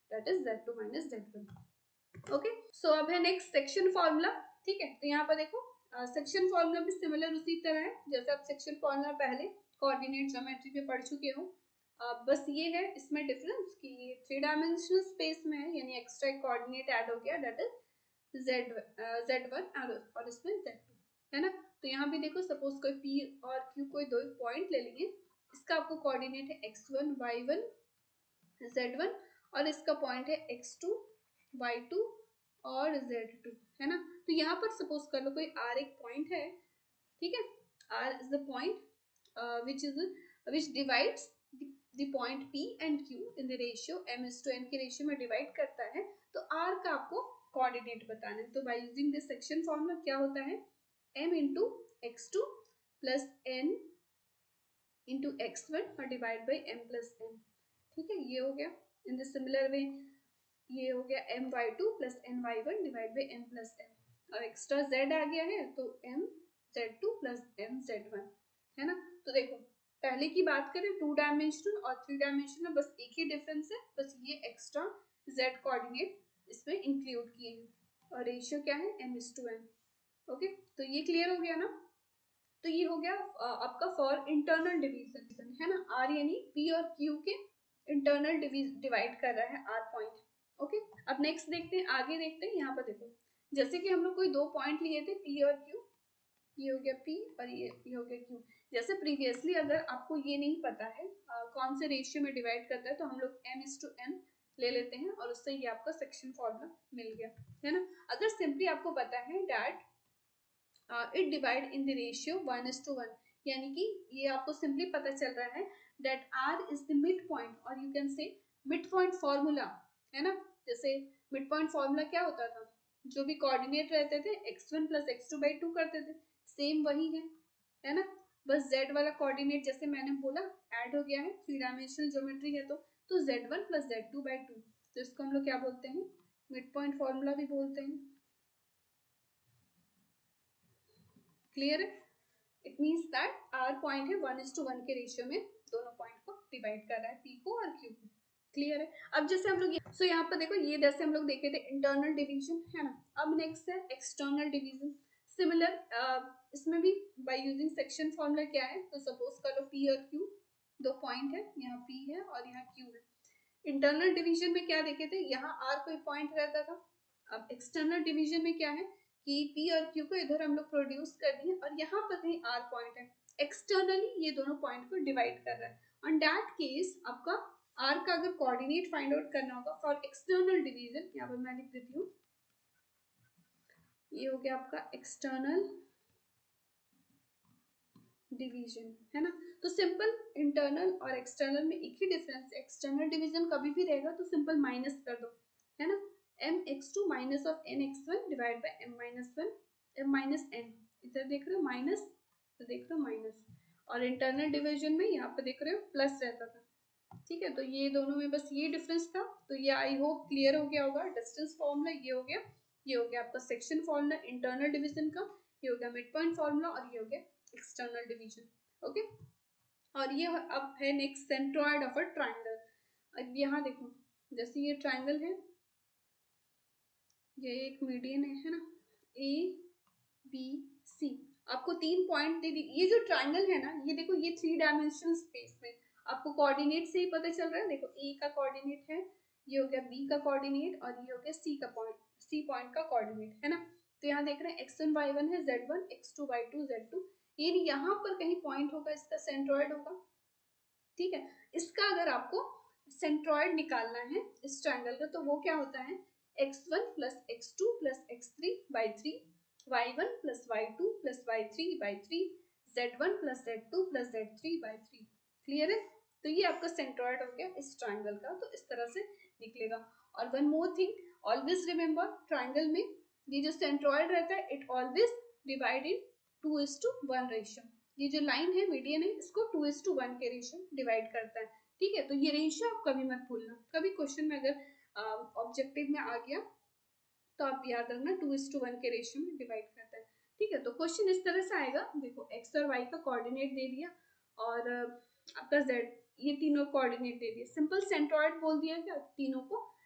A: that is Z two minus Z one. Okay, so अब है नेक्स्ट सेक्शन फॉर्मूला। ठीक है, तो यहाँ पर देखो सेक्शन फॉर्मूला भी सिमिलर उसी तरह है जैसे आप सेक्शन फॉर्मूला पहले कोऑर्डिनेट ज्योमेट्री पे पढ़ चुके हो। uh, बस ये है इसमें डिफरेंस कि ये थ्री डायमेंशनल स्पेस में है, यानी एक्स्ट्रा एक कोऑर्डिनेट ऐड हो गया, that is Z Z one और इसमें जेड टू, है ना। तो यहाँ भी देखो सपोज कोई पी और क्यू कोई दो पॉइंट ले लिए, इसका आपको कोऑर्डिनेट है x one Y one Z one और इसका पॉइंट है एक्स टू वाई टू और जेड टू, है ना। तो यहाँ पर सपोज कर लो कोई आर एक पॉइंट है, ठीक है, R is the point which is which divides the point P and Q in the ratio M is to N के रेशियो में डिवाइड करता है, तो आर का आपको कोऑर्डिनेट बताना है। तो by using this section formula क्या होता है, m into X two plus N into X one और divide by M plus N. ठीक है, ये हो गया। इन द सिमिलर वे ये हो गया M Y two plus N Y one divide by M plus N और एक्स्ट्रा जेड आ गया है तो M Z two plus M Z one, है ना। तो देखो पहले की बात करें टू डायमेंशनल और थ्री डायमेंशनल बस एक ही डिफरेंस है, बस ये एक्स्ट्रा जेड कोऑर्डिनेट इसमें इंक्लूड किए हैं और रेशियो क्या है M is to N. Okay, तो ये क्लियर हो गया ना। तो ये हो गया आपका फॉर इंटरनल डिवीजन, है ना। आर यानी पी और क्यू के इंटरनल डिवाइड कर रहा है आर पॉइंट। ओके, अब नेक्स्ट देखते हैं, आगे देखते हैं। यहाँ पर देखो जैसे कि हम लोग कोई दो पॉइंट लिए थे पी और क्यू, ये हो गया पी और ये ये हो गया क्यू। जैसे प्रीवियसली अगर आपको ये नहीं पता है आ, कौन से रेशियो में डिवाइड करता है तो हम लोग एम इज टू एन ले लेते हैं और उससे ये आपका सेक्शन फॉर्मूला मिल गया, है ना। अगर सिंपली आपको पता है that it divide in the ratio one is to one, यानी कि ये आपको सिंपली पता चल रहा है that R is the mid point और you can say mid point formula, है ना। जैसे मिड पॉइंट फॉर्मूला क्या होता था, जो भी कोऑर्डिनेट रहते थे X one plus x two by two करते थे, सेम वही है, है ना। बस z वाला कोऑर्डिनेट जैसे मैंने बोला ऐड हो गया है, थ्री डायमेंशनल ज्योमेट्री है तो तो Z one plus Z two by two, तो इसको हम लोग क्या बोलते हैं, मिड पॉइंट फॉर्मूला भी बोलते हैं। क्लियर है, it means that R point है वन इज टू वन के रेशियो में दोनों पॉइंट को डिवाइड कर रहा है, पी को और क्यू को। क्लियर है। अब जैसे हम लोग सो so यहाँ पर देखो ये जैसे हम लोग देखे थे इंटरनल डिवीजन, है ना। अब नेक्स्ट है एक्सटर्नल डिवीजन। सिमिलर uh, इसमें भी बाय यूजिंग सेक्शन फॉर्मूला क्या है, तो सपोज करो पी और क्यू दो पॉइंट है, यहाँ पी है और यहाँ क्यू है। इंटरनल डिवीजन में क्या देखे थे, यहाँ आर कोई पॉइंट रहता था। अब एक्सटर्नल डिवीजन में क्या है कि पी और क्यू को इधर हम लोग प्रोड्यूस कर दिए और यहाँ पर कहीं आर पॉइंट है, एक्सटर्नली ये दोनों पॉइंट को डिवाइड कर रहा है। ऑन दैट केस आपका आर का अगर कोऑर्डिनेट फाइंड आउट करना होगा फॉर एक्सटर्नल डिवीजन, यहाँ पर मैं लिख देती हूँ, ये हो गया आपका एक्सटर्नल डिवीजन, है ना। तो सिंपल इंटरनल और एक्सटर्नल में एक ही डिफरेंस, एक्सटर्नल डिवीजन कभी भी रहेगा तो सिंपल माइनस कर दो, है ना। M X two minus of N X one divide by M minus one M minus N, इधर देख रहे हो माइनस तो देख रहे हो माइनस, और इंटरनल डिवीजन में यहाँ पे देख रहे हो प्लस रहता था। ठीक है, तो ये दोनों में बस ये डिफरेंस था। तो ये आई होप क्लियर हो गया होगा। डिस्टेंस फॉर्मूला ये हो गया, ये हो गया आपका सेक्शन फॉर्मूला इंटरनल डिवीजन का, ये हो गया मिड पॉइंट फॉर्मूला और ये हो गया एक्सटर्नल डिवीजन। ओके, और ये अब है next centroid of a triangle. अब यहाँ देखो जैसे ये ट्रायंगल है, ये एक मीडियन है, है ना, ए बी सी, आपको तीन पॉइंट दे दी। ये जो ट्रायंगल है ना, ये देखो ये थ्री डायमेंशनल स्पेस में आपको कोऑर्डिनेट से ही पता चल रहा है। देखो ए का कोऑर्डिनेट है, ये हो गया बी का कोऑर्डिनेट और ये हो गया सी का पॉइंट, सी पॉइंट का कोऑर्डिनेट, है ना। तो यहाँ देख रहे हैं एक्स वन वाई वन है, Z one X two Y two Z two, ये यहाँ पर कहीं पॉइंट होगा, इसका सेंट्रॉइड होगा। ठीक है, इसका अगर आपको सेंट्रॉइड निकालना है इस ट्रायंगल का, तो वो क्या होता है x one plus x two plus x three by three, y one plus Y two plus y three by three, z one plus Z two plus z three by three. Clear है, तो ये आपका centroid हो गया इस triangle का, तो इस तरह से निकलेगा। और one more thing, always remember triangle में ये जो सेंट्रॉइड रहता है it always divide in two is to one ratio. ये जो लाइन है मीडियन है, इसको टू इज टू वन के रेशियो डिवाइड करता है। ठीक है, तो ये रेशियो आप कभी मत भूलना, कभी क्वेश्चन में अगर ऑब्जेक्टिव में आ गया तो आप याद रखना टू इज टू वन के रेशियो में डिवाइड करता है। ठीक है, तो क्वेश्चन इस तरह से आएगा, देखो एक्स और वाई का कोऑर्डिनेट दे दिया और आपका जेड, ये तीनों कोऑर्डिनेट दे दिया, सिंपल सेंट्रॉइड बोल दिया क्या तीनों को,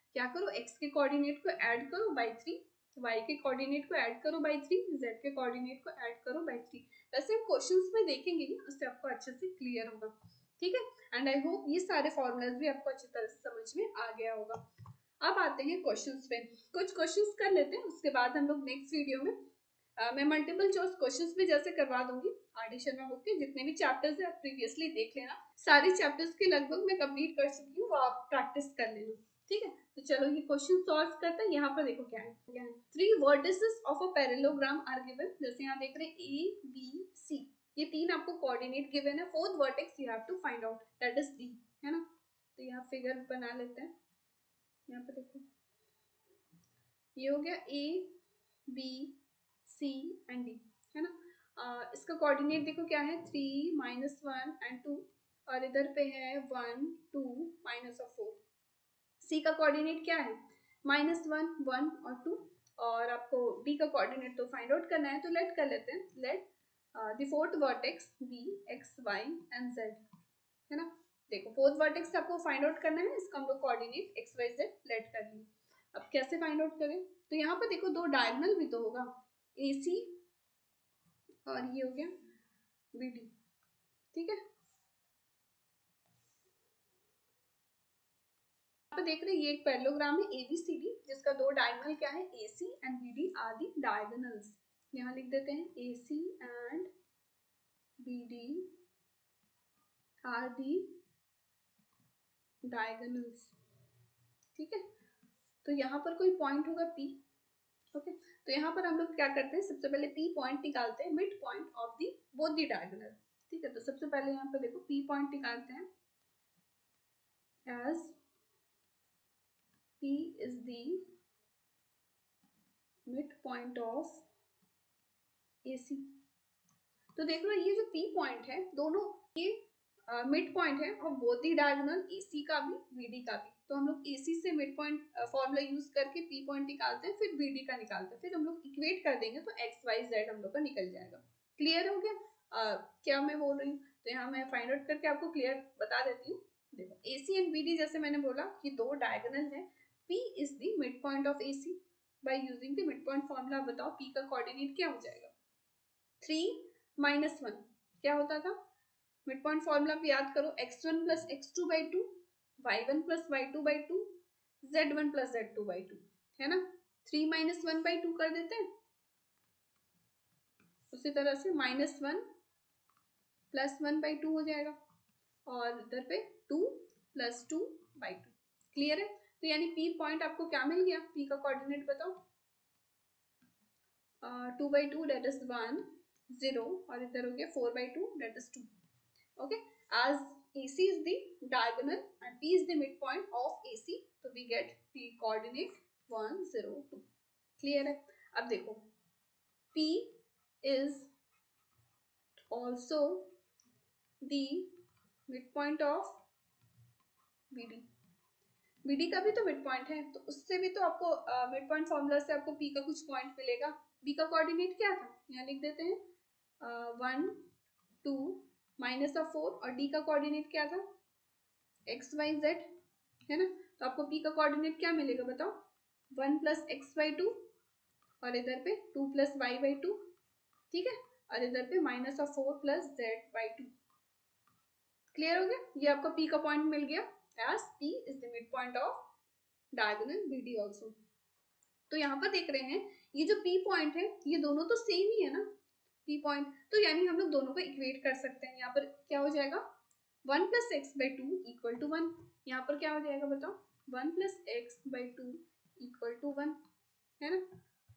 A: क्या करो, x के कोऑर्डिनेट को ऐड करो बाई थ्री, y के कोऑर्डिनेट को ऐड करो बाई थ्री, z के कोऑर्डिनेट को ऐड करो बाई थ्री। वैसे हम क्वेश्चंस में देखेंगे ना, उससे आपको अच्छे से क्लियर होगा, ठीक है। एंड आई होप ये सारे फॉर्मूलाज भी आपको अच्छी तरह से समझ में आ गया होगा। अब आते हैं क्वेश्चंस पे, कुछ क्वेश्चंस कर लेते हैं, उसके बाद हम लोग नेक्स्ट वीडियो में uh, मैं मल्टीपल चॉइस क्वेश्चंस भी जैसे करवा दूंगी। आर डी शर्मा बुक के जितने भी चैप्टर्स है आप प्रीवियसली देख लेना, सारे चैप्टर्स के लगभग मैं कंप्लीट कर चुकी हूँ, वो आप प्रैक्टिस कर लेना, ठीक है। तो चलो ये क्वेश्चन सॉल्व करते हैं। यहाँ पर देखो क्या है, क्या है, three vertices of a parallelogram are given, जैसे यहाँ देख रहे हैं ए बी सी, ये तीन आपको कोऑर्डिनेट गिवन है, fourth vertex you have to find out, that is D, है ना। तो यहाँ फिगर बना लेते हैं, यहाँ पर देखो ये हो गया A B C and D, है ना। uh, इसका कोऑर्डिनेट देखो क्या है, three minus one and two, और इधर पे है one two minus of four. C का कोऑर्डिनेट क्या है, माइनस वन वन और टू, और आपको डी का कोऑर्डिनेट तो फाइंड आउट करना है, तो लेट कर लेते हैं, let the fourth vertex be x y and z, है ना। देखो फोर्थ वर्टेक्स आपको फाइंड आउट करना है, इसका हम लोग coordinate x Y z let कर लिए। अब कैसे फाइंड आउट करें, तो यहाँ पर देखो दो डायगोनल भी तो होगा, ए सी और ये हो गया बी डी, ठीक है। तो देख रहे हैं ये एक पैरेललोग्राम है ए बी सी डी, जिसका दो डायगोनल क्या है, A C and B D are the diagonals. यहाँ लिख देते हैं A C and B D are the diagonals, ठीक है। तो यहाँ पर कोई पॉइंट होगा P, ओके। तो यहाँ पर हम लोग क्या करते हैं, सबसे पहले P पॉइंट निकालते हैं, mid point of the both the diagonal, ठीक है। तो सबसे पहले यहाँ पर देखो P पॉइंट निकालते हैं, as P is the mid point of A C। तो देख लो ये जो P पॉइंट है, दोनों ये मिड पॉइंट है और both the diagonal A C का भी B D का भी। तो हम लोग A C से मिड पॉइंट फॉर्मूला यूज करके P पॉइंट निकालते हैं, फिर B D का निकालते हैं, फिर हम लोग इक्वेट कर देंगे तो X Y Z हम लोग का निकल जाएगा। क्लियर हो गया uh, क्या मैं बोल रही हूँ, तो यहाँ मैं फाइंड आउट करके आपको क्लियर बता देती हूँ। देखो A C and B D जैसे मैंने बोला कि दो डायगोनल है, P is the mid point of A C, by using the mid point formula बताओ P का कोऑर्डिनेट क्या हो जाएगा, थ्री माइनस वन क्या होता था, मिड पॉइंट फॉर्मूला भी याद करो, x one plus x two by two, y one plus Y two by two, z one plus Z two by two, है ना। Three minus one by two कर देते हैं, उसी तरह से minus one plus one by two हो जाएगा, और इधर पे two plus two by two. Clear है, तो यानी पी पॉइंट आपको क्या मिल गया, पी का कोऑर्डिनेट बताओ, two by two that is one zero, और इधर हो गया four by two that is two, okay. as A C is the diagonal and P is the midpoint of A C, so we get the coordinate one zero two। clear है। अब देखो P is also the midpoint of B D, B D का भी तो mid point है, तो उससे भी तो आपको मिड पॉइंट फॉर्मूला से आपको P का कुछ पॉइंट मिलेगा। B का कोऑर्डिनेट क्या था, यहाँ लिख देते हैं one two minus of four, और D का कोऑर्डिनेट क्या था, एक्स वाई जेड, है ना। तो आपको P का कोऑर्डिनेट क्या मिलेगा बताओ, one plus x by two, और इधर पे two plus y by two, ठीक है, और इधर पे minus of four plus z by two. Clear हो गया, ये आपका P का पॉइंट मिल गया, as P is the mid point of diagonal B D also. तो यहाँ पर देख रहे हैं ये जो P पॉइंट है, ये दोनों तो सेम ही है ना, P पॉइंट, तो यानी हम लोग दोनों को इक्वेट कर सकते हैं। यहाँ पर क्या हो जाएगा, one plus x by two equal to one, यहाँ पर क्या हो जाएगा बताओ, one plus x by two equal to one, है ना,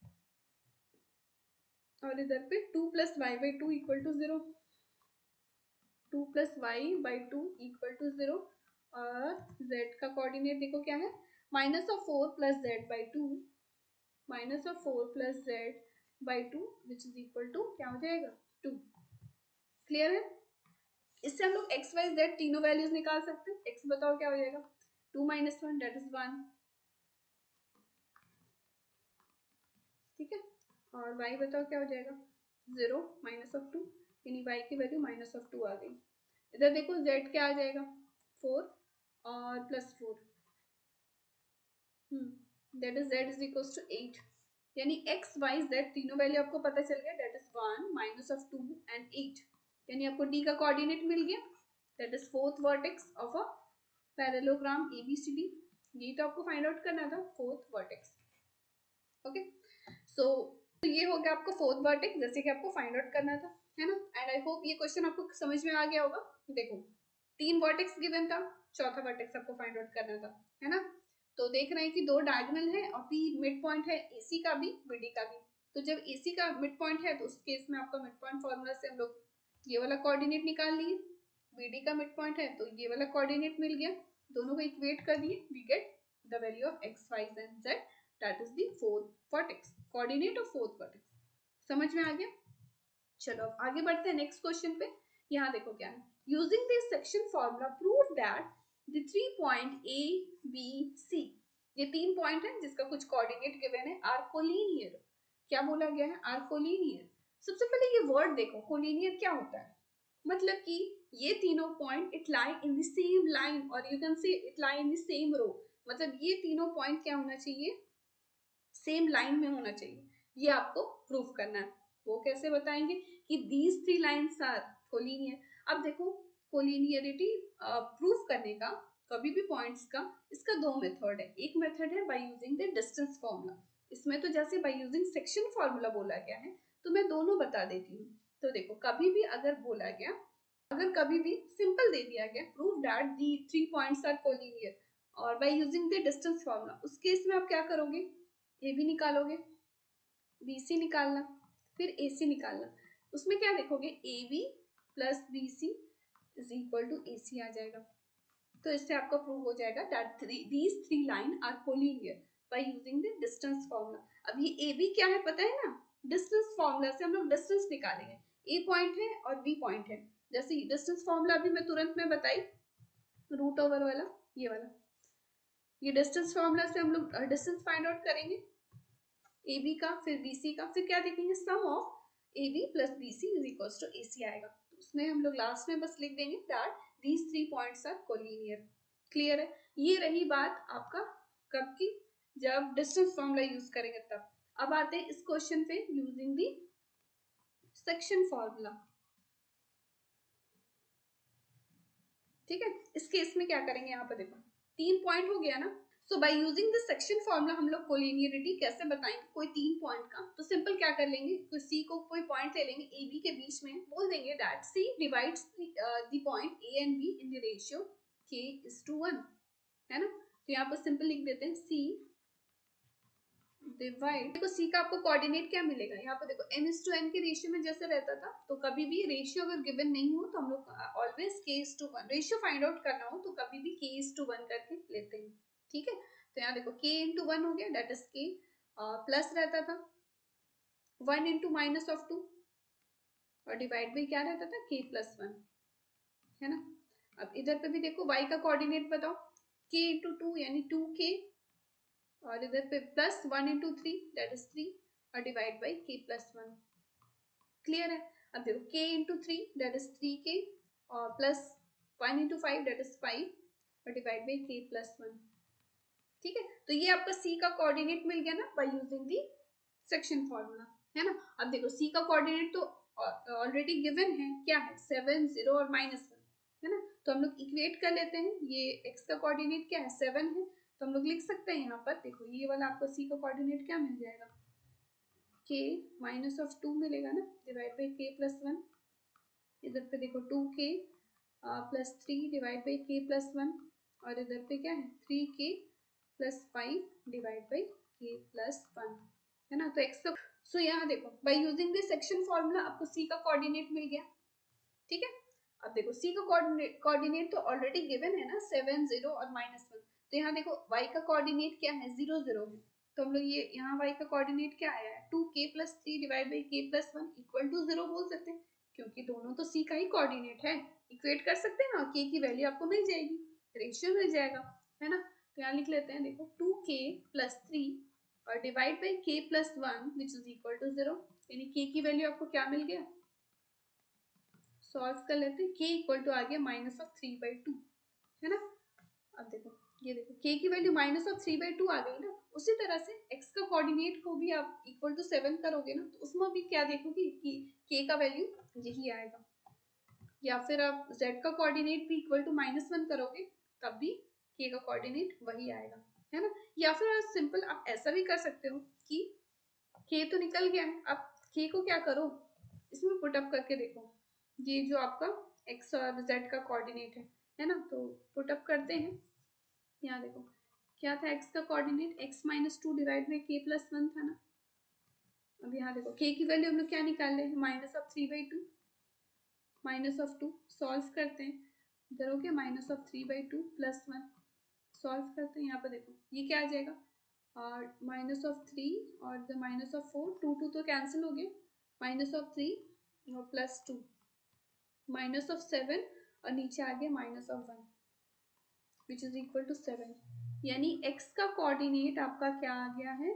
A: और इधर पे two plus y by two equal to zero, two plus y by two equal to zero, और z का कोऑर्डिनेट देखो क्या है, minus of four plus z by two, minus of four plus z by two which is equal to क्या हो जाएगा, two. Clear है, इससे हम लोग एक्स वाई जेड तीनों वैल्यूज निकाल सकते हैं। एक्स बताओ क्या हो जाएगा, two minus one that is one, ठीक है, और वाई बताओ क्या हो जाएगा, जीरो माइनस ऑफ टू, यानी वाई की वैल्यू माइनस ऑफ टू आ गई। इधर देखो जेड क्या आ जाएगा, फोर और plus four, that is z is equal to eight, यानी x y z तीनों वैल्यू आपको पता चल गया, that is one minus of two and eight, यानी आपको d का कोऑर्डिनेट मिल गया, that is fourth vertex of a parallelogram A B C D। ये तो आपको फाइंड आउट करना था, फोर्थ वर्टेक्स। ओके, सो ये हो गया आपको फोर्थ वर्टेक्स, जैसे कि आपको फाइंड आउट करना था, है ना। एंड आई होप ये क्वेश्चन आपको समझ में आ गया होगा। देखो तीन वर्टेक्स गिवन था, चौथा वर्टेक्स आपको फाइंड आउट करना था, है ना। तो देख रहे हैं कि दो डायगोनल है और पी मिड पॉइंट है एसी का भी बीडी का भी। तो जब एसी का मिड पॉइंट है तो उस केस में आपका मिड पॉइंट फॉर्मूला से हम लोग ये वाला कोऑर्डिनेट निकाल लिए, बीडी का मिड पॉइंट है तो ये वाला कोऑर्डिनेट मिल गया, दोनों को इक्वेट कर दिए, we get the value of x y and z, that is the fourth vertex, coordinate of fourth vertex. समझ में आ गया। चलो आगे बढ़ते हैं नेक्स्ट क्वेश्चन पे। यहाँ देखो क्या है, using this section formula prove that the three point A B C, ये तीन पॉइंट है जिसका कुछ कोऑर्डिनेट गिवन है, आर कोलिनियर। क्या बोला गया है, आर कोलिनियर। सबसे पहले ये वर्ड देखो, कोलिनियर क्या होता है, मतलब कि ये तीनों point it lie in the same line और you can say it lie in the same row, मतलब ये तीनों पॉइंट क्या होना चाहिए, सेम लाइन में होना चाहिए, ये आपको प्रूफ करना है। वो कैसे बताएंगे कि these three lines are collinear. अब देखो कोलिनियरिटी प्रूफ करने का कभी भी पॉइंट्स का, इसका दो मेथड है। एक मेथड है by using the distance formula, इसमें तो जैसे बाय यूजिंग सेक्शन फॉर्मूला बोला गया है, तो मैं दोनों बता देती हूँ। तो देखो कभी भी अगर बोला गया, अगर कभी भी सिंपल दे दिया गया prove that the three points are collinear और by using the distance formula, उस केस में आप क्या करोगे, ए बी निकालोगे, बी सी निकालना, फिर ए सी निकालना, उसमें क्या देखोगे A B plus B C is equal to A C आ जाएगा। तो इससे आपका प्रूव हो जाएगा that three these three line are collinear by using the distance formula. अब ये ए बी क्या है पता है ना, डिस्टेंस फॉर्मूला से हम लोग डिस्टेंस निकालेंगे, ए पॉइंट है और बी पॉइंट है, जैसे डिस्टेंस फॉर्मूला अभी मैं तुरंत में बताई, रूट ओवर वाला, ये वाला, ये डिस्टेंस फॉर्मूला से हम लोग डिस्टेंस फाइंड आउट करेंगे ए बी का, फिर बी सी का, फिर क्या देखेंगे sum of A B plus B C is equal to A C आएगा। तो उसमें हम लोग लास्ट में बस लिख देंगे that these three points are collinear. Clear है, ये रही बात आपका कब की, जब डिस्टेंस फॉर्मूला यूज करेंगे तब। अब आते हैं इस क्वेश्चन पे यूजिंग दी सेक्शन फॉर्मूला। ठीक है, इस केस में क्या करेंगे, यहाँ पर देखो तीन पॉइंट हो गया ना, so by using this section formula हम लोग कोलिनियरिटी कैसे बताएंगे, कोई तीन पॉइंट का, तो सिंपल क्या कर लेंगे, तो सी को कोई पॉइंट ले लेंगे ए बी के बीच में, बोल देंगे that C divides the point A and B in the ratio k is to one, है ना। तो यहाँ पर सिंपल लिख देते हैं सी डिवाइड, देखो सी का आपको कोऑर्डिनेट क्या मिलेगा, यहाँ पर देखो m इज टू n के रेशियो में जैसे रहता था, तो कभी भी रेशियो अगर गिवन नहीं हो तो हम लोग always k is to one, ratio find out करना हो तो कभी भी k इज टू वन करके लेते हैं। ठीक है, तो यहाँ देखो k इंटू वन हो गया, दैट इज k, प्लस रहता था one into minus of two और डिवाइड बाई क्या रहता था k प्लस वन, है ना। अब इधर पे भी देखो y का कोऑर्डिनेट बताओ, k इंटू टू यानी टू के, और इधर पे plus one into three that is three और divide by k plus one. Clear है, अब देखो k into three that is three k और plus one into five that is five और divide by k plus one. ठीक है, तो ये आपका c का कोऑर्डिनेट मिल गया ना by using the section formula, है ना। अब देखो c का कोऑर्डिनेट तो ऑलरेडी गिवन है, क्या है सेवन जीरो और माइनस वन, है ना। तो हम लोग इक्वेट कर लेते हैं, ये x का कोऑर्डिनेट क्या है सेवन है, तो हम लोग लिख सकते हैं यहाँ पर, देखो ये वाला आपको c का कोऑर्डिनेट क्या मिल जाएगा, k माइनस ऑफ टू मिलेगा ना, divide by k plus one, इधर पे देखो two k plus three divide by k plus one, और इधर पे क्या है three k plus five divide by k plus one, है ना। तो x का, सो यहाँ देखो by using this section formula आपको c का कोऑर्डिनेट मिल गया। ठीक है, अब देखो c का कोऑर्डिनेट कोऑर्डिनेट तो ऑलरेडी गिवन है ना, सेवन जीरो और माइनस वन, तो यहाँ देखो y का कोऑर्डिनेट क्या है जीरो जीरो है, तो हम लोग ये यहाँ y का कोऑर्डिनेट क्या आया है two k plus three divide by k plus one equal to zero बोल सकते हैं, क्योंकि दोनों तो c का ही कोऑर्डिनेट है, इक्वेट कर सकते हैं ना, k की वैल्यू आपको मिल जाएगी, रेशियो मिल जाएगा, है ना। तो यहाँ लिख लेते हैं, देखो टू के प्लस थ्री और divide by k plus one which is equal to zero, यानी k की वैल्यू आपको क्या मिल गया, सॉल्व कर लेते हैं, k इक्वल टू आ गया minus of three by two, है ना। अब देखो ये देखो k की value minus of three by two आ गई ना। उसी तरह से x का कोऑर्डिनेट को भी आप इक्वल टू सेवन करोगे ना, तो उसमें भी क्या देखोगे कि k का वैल्यू यही आएगा। या फिर आप z का कोऑर्डिनेट भी इक्वल टू माइनस वन करोगे, तब भी k का कोऑर्डिनेट वही आएगा, है ना। या फिर आप सिंपल आप ऐसा भी कर सकते हो कि k तो निकल गया है, अब k को क्या करो, इसमें पुट अप करके देखो। ये जो आपका x और z का कोऑर्डिनेट है है ना, तो पुट अप करते हैं। यहाँ देखो क्या था x का coordinate, x minus two divide by k plus one था ना। अब यहाँ देखो k की वैल्यू हम लोग क्या निकाल रहे हैं, minus of three by two, minus of two, solve करते हैं। इधर हो गया minus of three by two plus one, solve करते हैं। यहाँ पर देखो ये क्या आ जाएगा, और माइनस ऑफ थ्री और the minus of four, two two तो कैंसिल हो गया, माइनस ऑफ थ्री और plus two, minus of seven और नीचे आ गया minus of one which is equal to seven. यानी x का कोऑर्डिनेट आपका क्या आ गया है,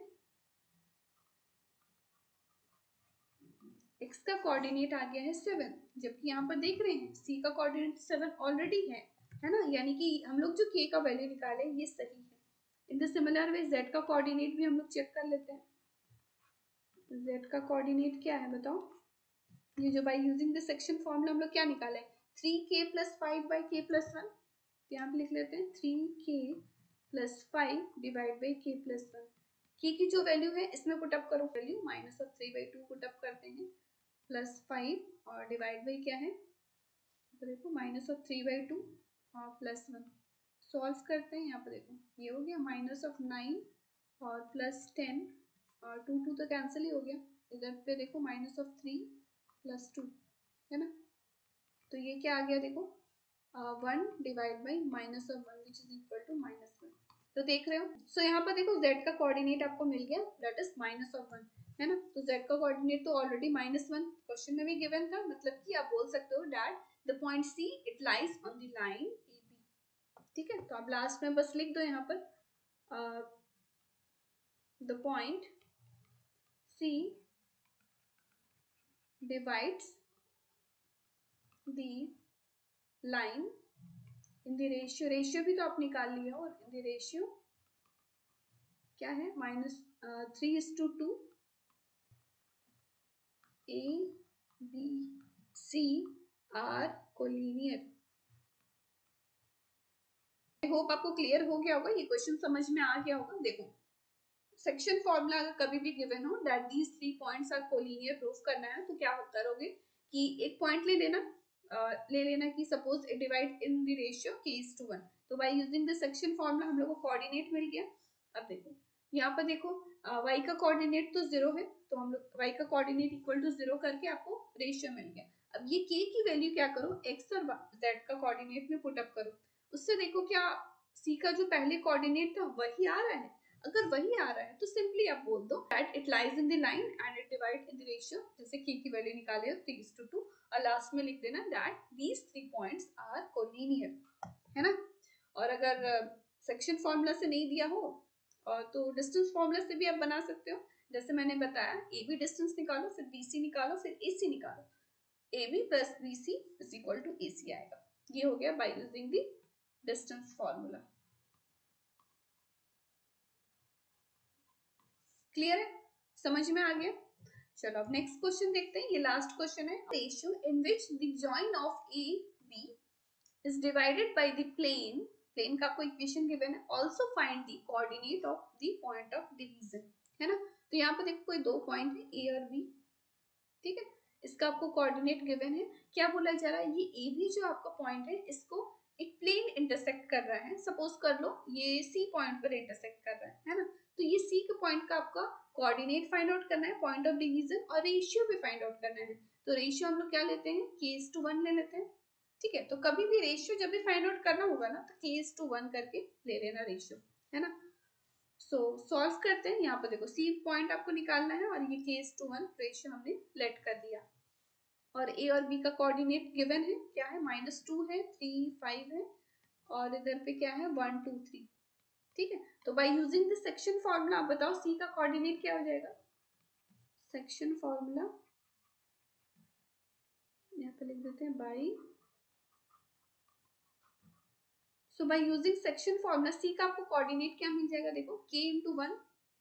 A: x का कोऑर्डिनेट आ गया है सेवन, जबकि यहाँ पर देख रहे हैं c का कोऑर्डिनेट सेवन ऑलरेडी है, है ना। यानी कि हम लोग जो k का वैल्यू निकाले ये सही है। In the similar way z का कोऑर्डिनेट भी हम लोग चेक कर लेते हैं। z का कोऑर्डिनेट क्या है बताओ, ये जो by using the section formula हम लोग क्या निकाले, three k plus five by k plus one. यहाँ पे लिख लेते हैं three k plus five divide by k plus one. K की जो वैल्यू है इसमें पुट अप करो, value minus of three by two put up करते हैं, प्लस फाइव और डिवाइड बाई क्या है, तो देखो minus of three by two और प्लस वन, सॉल्व करते हैं। यहाँ पर देखो ये हो गया माइनस ऑफ नाइन और प्लस टेन और टू टू तो कैंसिल ही हो गया। इधर पे देखो minus of three plus two, है ना। तो ये क्या आ गया देखो, one divide by minus of one which is equal to minus one. तो देख रहे हो, सो so, यहाँ पर देखो z का कोऑर्डिनेट आपको मिल गया, that is minus of one, है ना। तो z का कोऑर्डिनेट तो ऑलरेडी माइनस वन क्वेश्चन में भी गिवन था, मतलब कि आप बोल सकते हो that the point c it lies on the line A B. ठीक है, तो आप लास्ट में बस लिख दो यहाँ पर the point c divides the line in the ratio, ratio भी तो आप निकाल लिया, और इन द रेशियो क्या है, minus three is to two, A B C are collinear. I hope आपको क्लियर हो गया होगा, ये क्वेश्चन समझ में आ गया होगा। देखो सेक्शन फॉर्मूला अगर कभी भी गिवन हो that these three points are collinear proof करना है, तो क्या करोगे कि एक पॉइंट ले लेना, uh, ले लेना कि suppose it divide in the ratio k is to one. तो by using the section formula हम लोग को कोऑर्डिनेट मिल गया। अब देखो यहाँ पर देखो uh, y का कोऑर्डिनेट तो जीरो है, तो हम लोग y का कोऑर्डिनेट इक्वल टू जीरो करके आपको रेशियो मिल गया। अब ये k की वैल्यू क्या करो, x और z का कोऑर्डिनेट में पुट अप करो, उससे देखो क्या c का जो पहले कोऑर्डिनेट था वही आ रहा है। अगर वही आ रहा है तो सिंपली आप बोल दो that it lies in the line and it divide in the ratio, जैसे k की वैल्यू निकाले हो थ्री इज टू टू, और लास्ट में लिख देना that these three points are collinear, है ना। और अगर सेक्शन uh, फॉर्मूला से नहीं दिया हो और तो डिस्टेंस फॉर्मूला से भी आप बना सकते हो। जैसे मैंने बताया ए बी डिस्टेंस निकालो, फिर बी सी निकालो, फिर ए सी निकालो, A B plus B C is equal to A C आएगा। ये हो गया by using the distance formula. Clear है, समझ में आ गया। चलो अब नेक्स्ट क्वेश्चन देखते हैं, ये लास्ट क्वेश्चन है। Ratio in which the join of A B is divided by the plane, plane का आपको इक्वेशन गिवन है, also find the coordinate of the point of division, है ना। तो यहाँ पर देखो कोई दो पॉइंट है ए और बी, ठीक है, इसका आपको कोऑर्डिनेट गिवन है। क्या बोला जा रहा है, ये ए बी जो आपका पॉइंट है इसको एक प्लेन इंटरसेक्ट कर रहा है, सपोज कर लो ये सी पॉइंट पर इंटरसेक्ट कर रहा है, है ना। तो ये सी के पॉइंट का आपका कोऑर्डिनेट फाइंड आउट करना है, पॉइंट ऑफ डिवीजन, और रेशियो भी फाइंड आउट करना है। तो रेशियो हम लोग क्या लेते हैं, k is to वन ले लेते हैं, ठीक है। तो कभी भी रेशियो जब भी फाइंड आउट करना होगा ना, तो k is to वन करके ले लेना रेशियो, है ना। सो so, सॉल्व करते हैं। यहाँ पर देखो सी पॉइंट आपको निकालना है और ये k is to one ratio हमने लेट कर दिया, और a और b का कोऑर्डिनेट गिवन है, क्या है, माइनस टू है, थ्री फाइव है, और इधर पे क्या है, वन टू थ्री, ठीक है। तो by using the section formula आप बताओ c का कोऑर्डिनेट क्या हो जाएगा। सेक्शन फॉर्मूला यहाँ पे लिख देते हैं, by so by using section formula C का आपको कोऑर्डिनेट क्या मिल जाएगा, देखो k इंटू वन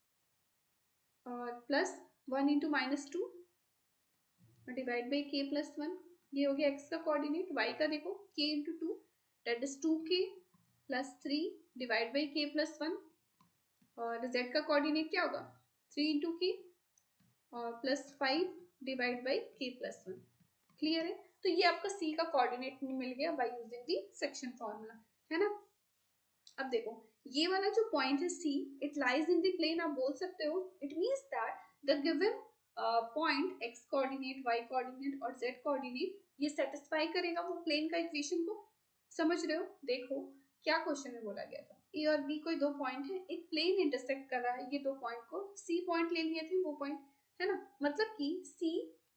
A: और plus one into minus two divide by k plus one, ये हो गया x का कोऑर्डिनेट। y का देखो k into two that is two k plus three divide by k plus one, और z का coordinate क्या होगा थ्री इंटू के और plus five divide by k plus one. Clear है? तो ये आपका c का कोऑर्डिनेट मिल गया by using the section formula, है ना। अब देखो ये वाला जो पॉइंट है c, it lies in the plane, आप बोल सकते हो it means that the given point x coordinate, y coordinate और z कोऑर्डिनेट ये सेटिस्फाई करेगा वो प्लेन का इक्वेशन को। समझ रहे हो? देखो क्या क्वेश्चन में बोला गया था, a और b कोई दो पॉइंट है, एक प्लेन इंटरसेक्ट कर रहा है ये दो पॉइंट को, c पॉइंट ले लिए थे वो पॉइंट, है ना। मतलब कि c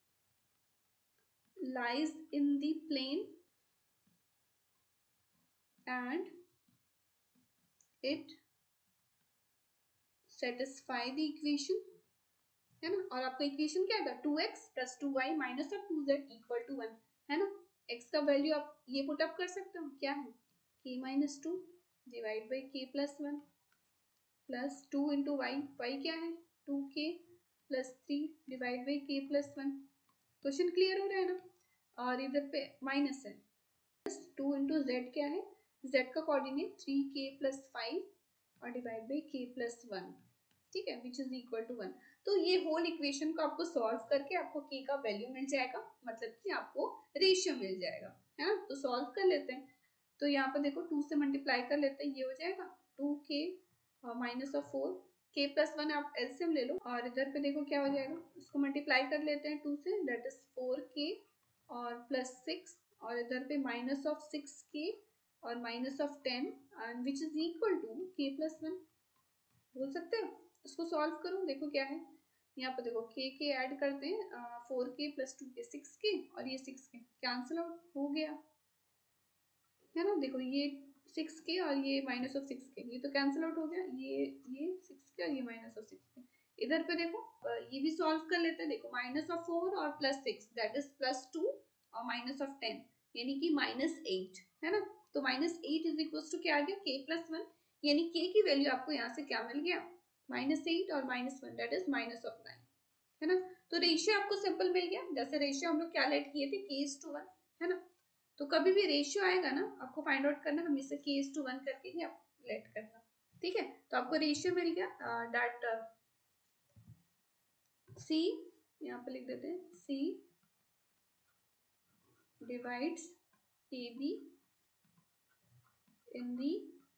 A: lies in the plane and it satisfy the equation, है ना। और आपका इक्वेशन क्या था two x plus two y minus of two z equal to one, है ना। x का वैल्यू आप ये पुट अप कर सकते हो, क्या है k minus two divide by k plus one plus two into y, y क्या है two k plus three divide by k plus one. Question clear हो रहा है ना। और इधर पे माइनस है, टू इंटू जेड क्या है, z का coordinate three k plus five और divide by k plus one, ठीक है, which is equal to one. तो ये होल इक्वेशन को आपको सॉल्व करके आपको k का वैल्यू मिल जाएगा, मतलब कि आपको रेशियो मिल जाएगा, है ना। तो सॉल्व कर लेते हैं, तो यहाँ पर देखो टू से मल्टीप्लाई कर लेते हैं, ये हो जाएगा two k minus of four k plus one, आप एलसीएम ले लो, और इधर पे देखो क्या हो जाएगा, इसको मल्टीप्लाई कर लेते हैं टू से, दैट इज फोर के और प्लस सिक्स, और इधर पे माइनस ऑफ सिक्स के और minus of ten and which is equal to k plus one. बोल सकते हो इसको सॉल्व करो, देखो क्या है यहाँ पर, देखो के के ऐड करते हैं, फोर के प्लस टू के सिक्स के और ये सिक्स के कैंसिल आउट हो गया, है ना। देखो ये सिक्स के और ये माइनस ऑफ सिक्स के, ये तो कैंसिल आउट हो गया, ये ये सिक्स के और ये माइनस ऑफ सिक्स के। इधर पे देखो ये भी सॉल्व कर लेते हैं, देखो माइनस ऑफ फोर और plus six that is plus two और माइनस ऑफ टेन यानी कि माइनस एट, है ना। तो minus eight is equal to क्या आ गया के प्लस वन, यानी के की वैल्यू आपको यहाँ से क्या मिल गया माइनस एट और minus one that is minus of nine, है ना। तो रेशियो आपको सिंपल मिल गया, जैसे रेशियो हम लोग क्या लेट किए थे के इज टू वन, है ना। तो कभी भी रेशियो आएगा ना आपको फाइंड आउट करना हमेशा के इज टू वन करके ही आप लेट करना, ठीक है। तो आपको रेशियो मिल गया दैट सी, यहाँ पे लिख देते हैं C divides A B in the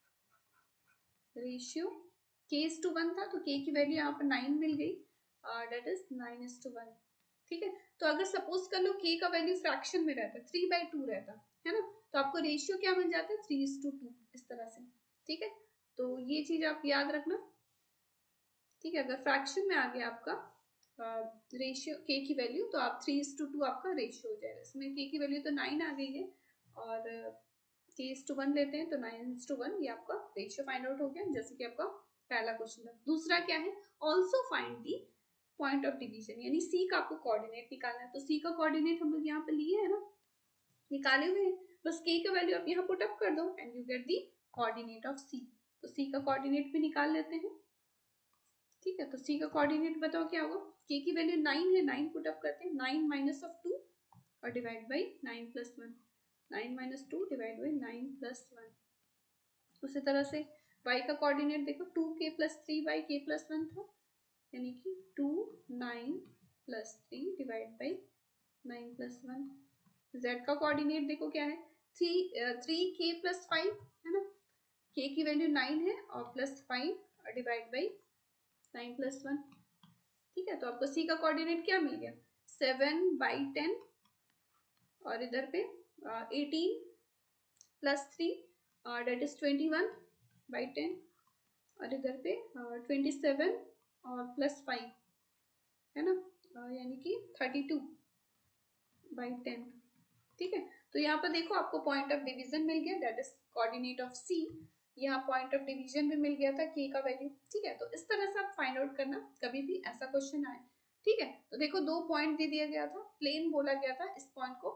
A: ratio k is to one था, तो के की वैल्यू यहाँ पर नाइन मिल गई, that is nine is to one, ठीक है। तो अगर सपोज कर लो के का वैल्यू फ्रैक्शन में रहता, थ्री बाई टू रहता, है ना, तो आपको रेशियो क्या बन जाता है थ्री इज टू टू, इस तरह से, ठीक है। तो ये चीज आप याद रखना, ठीक है। अगर फ्रैक्शन में आ गया आपका रेशियो के की वैल्यू, तो आप थ्री इज टू टू आपका रेशियो हो जाएगा। इसमें के की वैल्यू तो नाइन आ गई है, और के इज टू वन लेते हैं तो नाइन इज टू वन, ये आपका रेशियो फाइंड आउट हो गया, जैसे कि आपका पहला क्वेश्चन था। दूसरा क्या है, also find the point of division, यानी सी का आपको कोऑर्डिनेट निकालना है। तो सी का कोऑर्डिनेट हम लोग यहाँ पे लिए है ना, निकाले हुए हैं, बस के का वैल्यू आप यहाँ पुट अप कर दो and you get the coordinate of C. तो सी का कोऑर्डिनेट भी निकाल लेते हैं, ठीक है। तो सी का कोऑर्डिनेट बताओ क्या होगा, के की वैल्यू नाइन है, नाइन पुट अप करते हैं, नाइन माइनस ऑफ टू और divide by nine plus one, nine minus two divide by nine plus one. उसी तरह से y का कोऑर्डिनेट देखो two k plus three by k plus one था, यानी कि two nine plus three divide by nine plus one. z का coordinate देखो क्या है three three k plus five, है ना, k की वैल्यू नाइन है और plus five divide by nine plus one, ठीक है। तो आपको c का कोऑर्डिनेट क्या मिल गया सेवन बाई टेन, और इधर पे eighteen plus three that is twenty one by ten, और इधर पे ट्वेंटी सेवन और प्लस फाइव, है ना, uh, यानी कि थर्टी टू बाई टेन, ठीक है। तो यहाँ पर देखो आपको पॉइंट ऑफ डिवीजन मिल गया, that is coordinate of C, यहाँ पॉइंट ऑफ डिवीजन भी मिल गया था के का वैल्यू, ठीक है। तो इस तरह से आप फाइंड आउट करना कभी भी ऐसा क्वेश्चन आए, ठीक है। तो देखो दो पॉइंट दे दिया गया था, प्लेन बोला गया था इस पॉइंट को,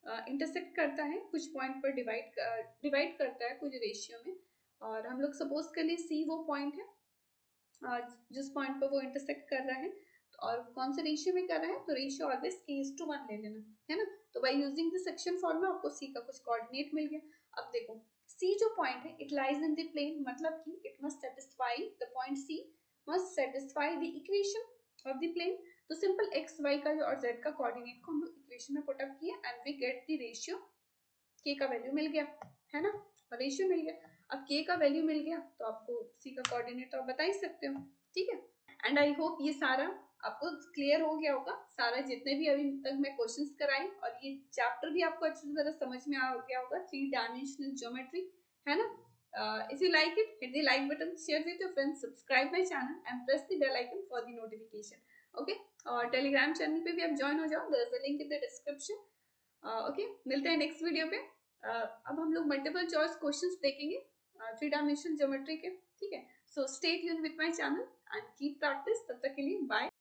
A: इंटरसेक्ट करता है, कुछ पॉइंट पर डिवाइड डिवाइड करता है कुछ रेशियो में, और हम लोग सपोज कर लिए सी वो पॉइंट है uh, जिस पॉइंट पर वो इंटरसेक्ट कर रहा है, और कौन से रेशियो में कर रहा है, तो ratio always k is to one ले लेना है ना। तो by using the section formula आपको सी का कुछ कोऑर्डिनेट मिल गया। अब देखो सी जो पॉइंट है it lies in the plane, मतलब कि it must satisfy the point C must satisfy the equation of the plane. तो सिंपल एक्स वाई का और जेड का कोऑर्डिनेट को हम लोग इक्वेशन में पुट अप किए and we get the ratio, k का वैल्यू मिल गया है ना, और रेशियो मिल गया। अब के का वैल्यू मिल गया तो आपको सी का कोऑर्डिनेट तो आप बता ही सकते हो, ठीक है। एंड आई होप ये सारा आपको क्लियर हो गया होगा, सारा जितने भी अभी तक मैं क्वेश्चंस कराई, और ये चैप्टर भी आपको अच्छी तरह समझ में आ गया होगा, थ्री डायमेंशनल ज्योमेट्री, है ना। If you like it hit the like button, share with your friends, subscribe my channel and press the bell icon for the notification, okay. और टेलीग्राम चैनल पे भी आप ज्वाइन हो जाओ, there is a link in the description, okay. मिलते हैं next video पे। uh, अब हम लोग मल्टीपल चॉइस क्वेश्चंस देखेंगे थ्री डायमेंशनल ज्योमेट्री के, ठीक है। So stay tuned with my channel and keep practice, तब तक के लिए बाय।